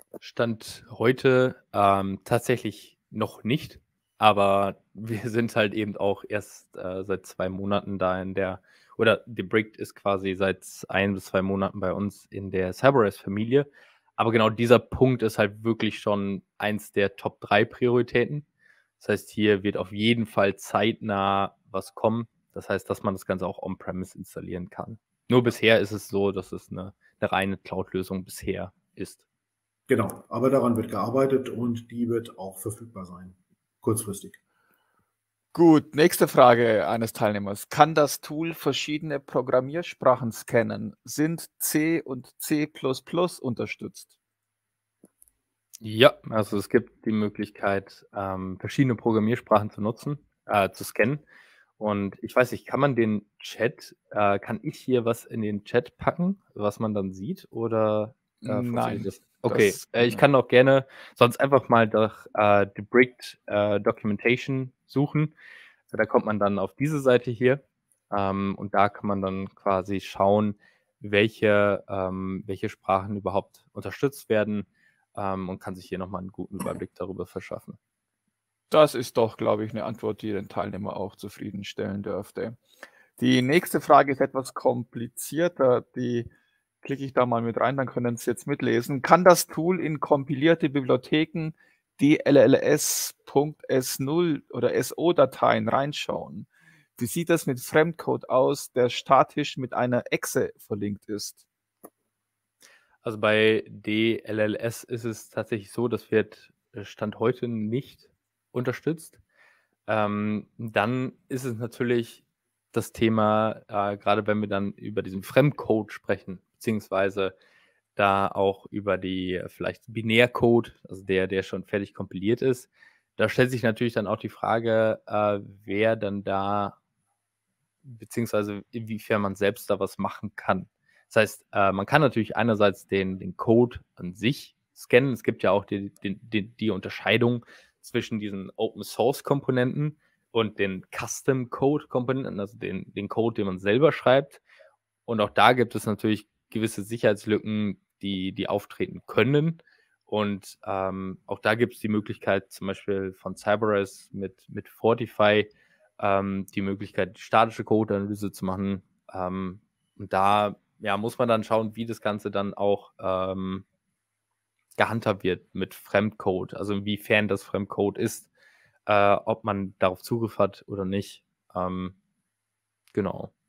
Stand heute tatsächlich noch nicht, aber wir sind halt eben auch erst seit 2 Monaten da oder Debricked ist quasi seit 1 bis 2 Monaten bei uns in der Cerberus-Familie. Aber genau dieser Punkt ist halt wirklich schon eins der Top 3 Prioritäten. Das heißt, hier wird auf jeden Fall zeitnah was kommen. Das heißt, dass man das Ganze auch on-premise installieren kann. Nur bisher ist es so, dass es eine reine Cloud-Lösung bisher ist. Genau, aber daran wird gearbeitet und die wird auch verfügbar sein, kurzfristig. Gut, nächste Frage eines Teilnehmers. Kann das Tool verschiedene Programmiersprachen scannen? Sind C und C++ unterstützt? Ja, also es gibt die Möglichkeit, verschiedene Programmiersprachen zu nutzen, zu scannen. Und ich weiß nicht, kann ich hier was in den Chat packen, was man dann sieht? Oder funktioniert Nein, das? Okay, das ich kann auch gerne sonst einfach mal nach Debricked Documentation suchen. Da kommt man dann auf diese Seite hier. Und da kann man dann quasi schauen, welche Sprachen überhaupt unterstützt werden. Und kann sich hier nochmal einen guten Überblick darüber verschaffen. Das ist doch, glaube ich, eine Antwort, die den Teilnehmer auch zufriedenstellen dürfte. Die nächste Frage ist etwas komplizierter. Die klicke ich da mal mit rein, dann können Sie jetzt mitlesen. Kann das Tool in kompilierte Bibliotheken DLLS.S0 oder SO-Dateien reinschauen? Wie sieht das mit Fremdcode aus, der statisch mit einer Exe verlinkt ist? Also bei DLLS ist es tatsächlich so, das wird Stand heute nicht unterstützt. Dann ist es natürlich das Thema, gerade wenn wir dann über diesen Fremdcode sprechen, beziehungsweise da auch über die vielleicht Binärcode, also der schon fertig kompiliert ist, da stellt sich natürlich dann auch die Frage, wer dann da, beziehungsweise inwiefern man selbst da was machen kann. Das heißt, man kann natürlich einerseits den Code an sich scannen. Es gibt ja auch die Unterscheidung zwischen diesen Open-Source-Komponenten und den Custom-Code-Komponenten, also den Code, den man selber schreibt. Und auch da gibt es natürlich gewisse Sicherheitslücken, die auftreten können. Und auch da gibt es die Möglichkeit, zum Beispiel von Cerberus mit Fortify, die Möglichkeit, statische Code-Analyse zu machen. Und da muss man dann schauen, wie das Ganze dann auch gehandhabt wird mit Fremdcode, also inwiefern das Fremdcode ist, ob man darauf Zugriff hat oder nicht. Genau.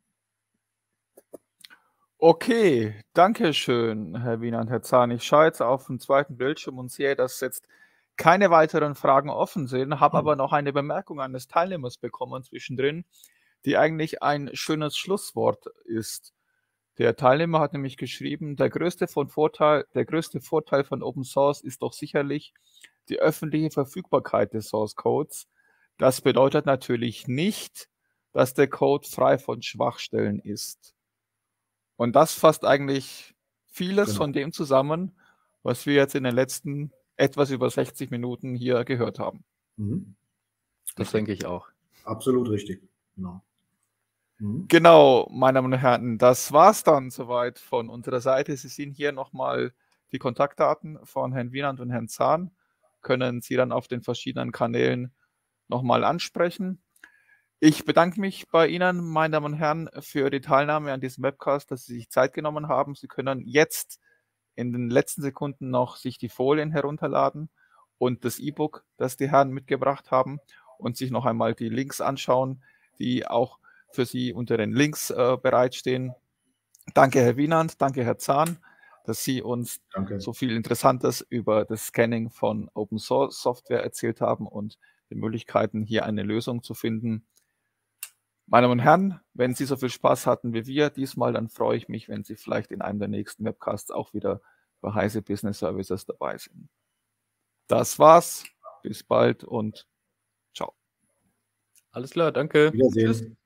Okay, danke schön, Herr Wiener und Herr Zahn. Ich schaue jetzt auf den zweiten Bildschirm und sehe, dass jetzt keine weiteren Fragen offen sind, habe aber noch eine Bemerkung eines Teilnehmers bekommen zwischendrin, die eigentlich ein schönes Schlusswort ist. Der Teilnehmer hat nämlich geschrieben, der größte Vorteil von Open Source ist doch sicherlich die öffentliche Verfügbarkeit des Source Codes. Das bedeutet natürlich nicht, dass der Code frei von Schwachstellen ist. Und das fasst eigentlich vieles von dem zusammen, was wir jetzt in den letzten etwas über 60 Minuten hier gehört haben. Mhm. Das denke ich auch. Absolut richtig. Genau. Genau, meine Damen und Herren, das war's dann soweit von unserer Seite. Sie sehen hier nochmal die Kontaktdaten von Herrn Wienand und Herrn Zahn. Können Sie dann auf den verschiedenen Kanälen nochmal ansprechen. Ich bedanke mich bei Ihnen, meine Damen und Herren, für die Teilnahme an diesem Webcast, dass Sie sich Zeit genommen haben. Sie können jetzt in den letzten Sekunden noch sich die Folien herunterladen und das E-Book, das die Herren mitgebracht haben, und sich noch einmal die Links anschauen, die auch für Sie unter den Links bereitstehen. Danke, Herr Wienand, danke, Herr Zahn, dass Sie uns so viel Interessantes über das Scanning von Open Source Software erzählt haben und die Möglichkeiten, hier eine Lösung zu finden. Meine Damen und Herren, wenn Sie so viel Spaß hatten wie wir diesmal, dann freue ich mich, wenn Sie vielleicht in einem der nächsten Webcasts auch wieder bei Heise Business Services dabei sind. Das war's. Bis bald und ciao. Alles klar, danke. Wiedersehen. Tschüss.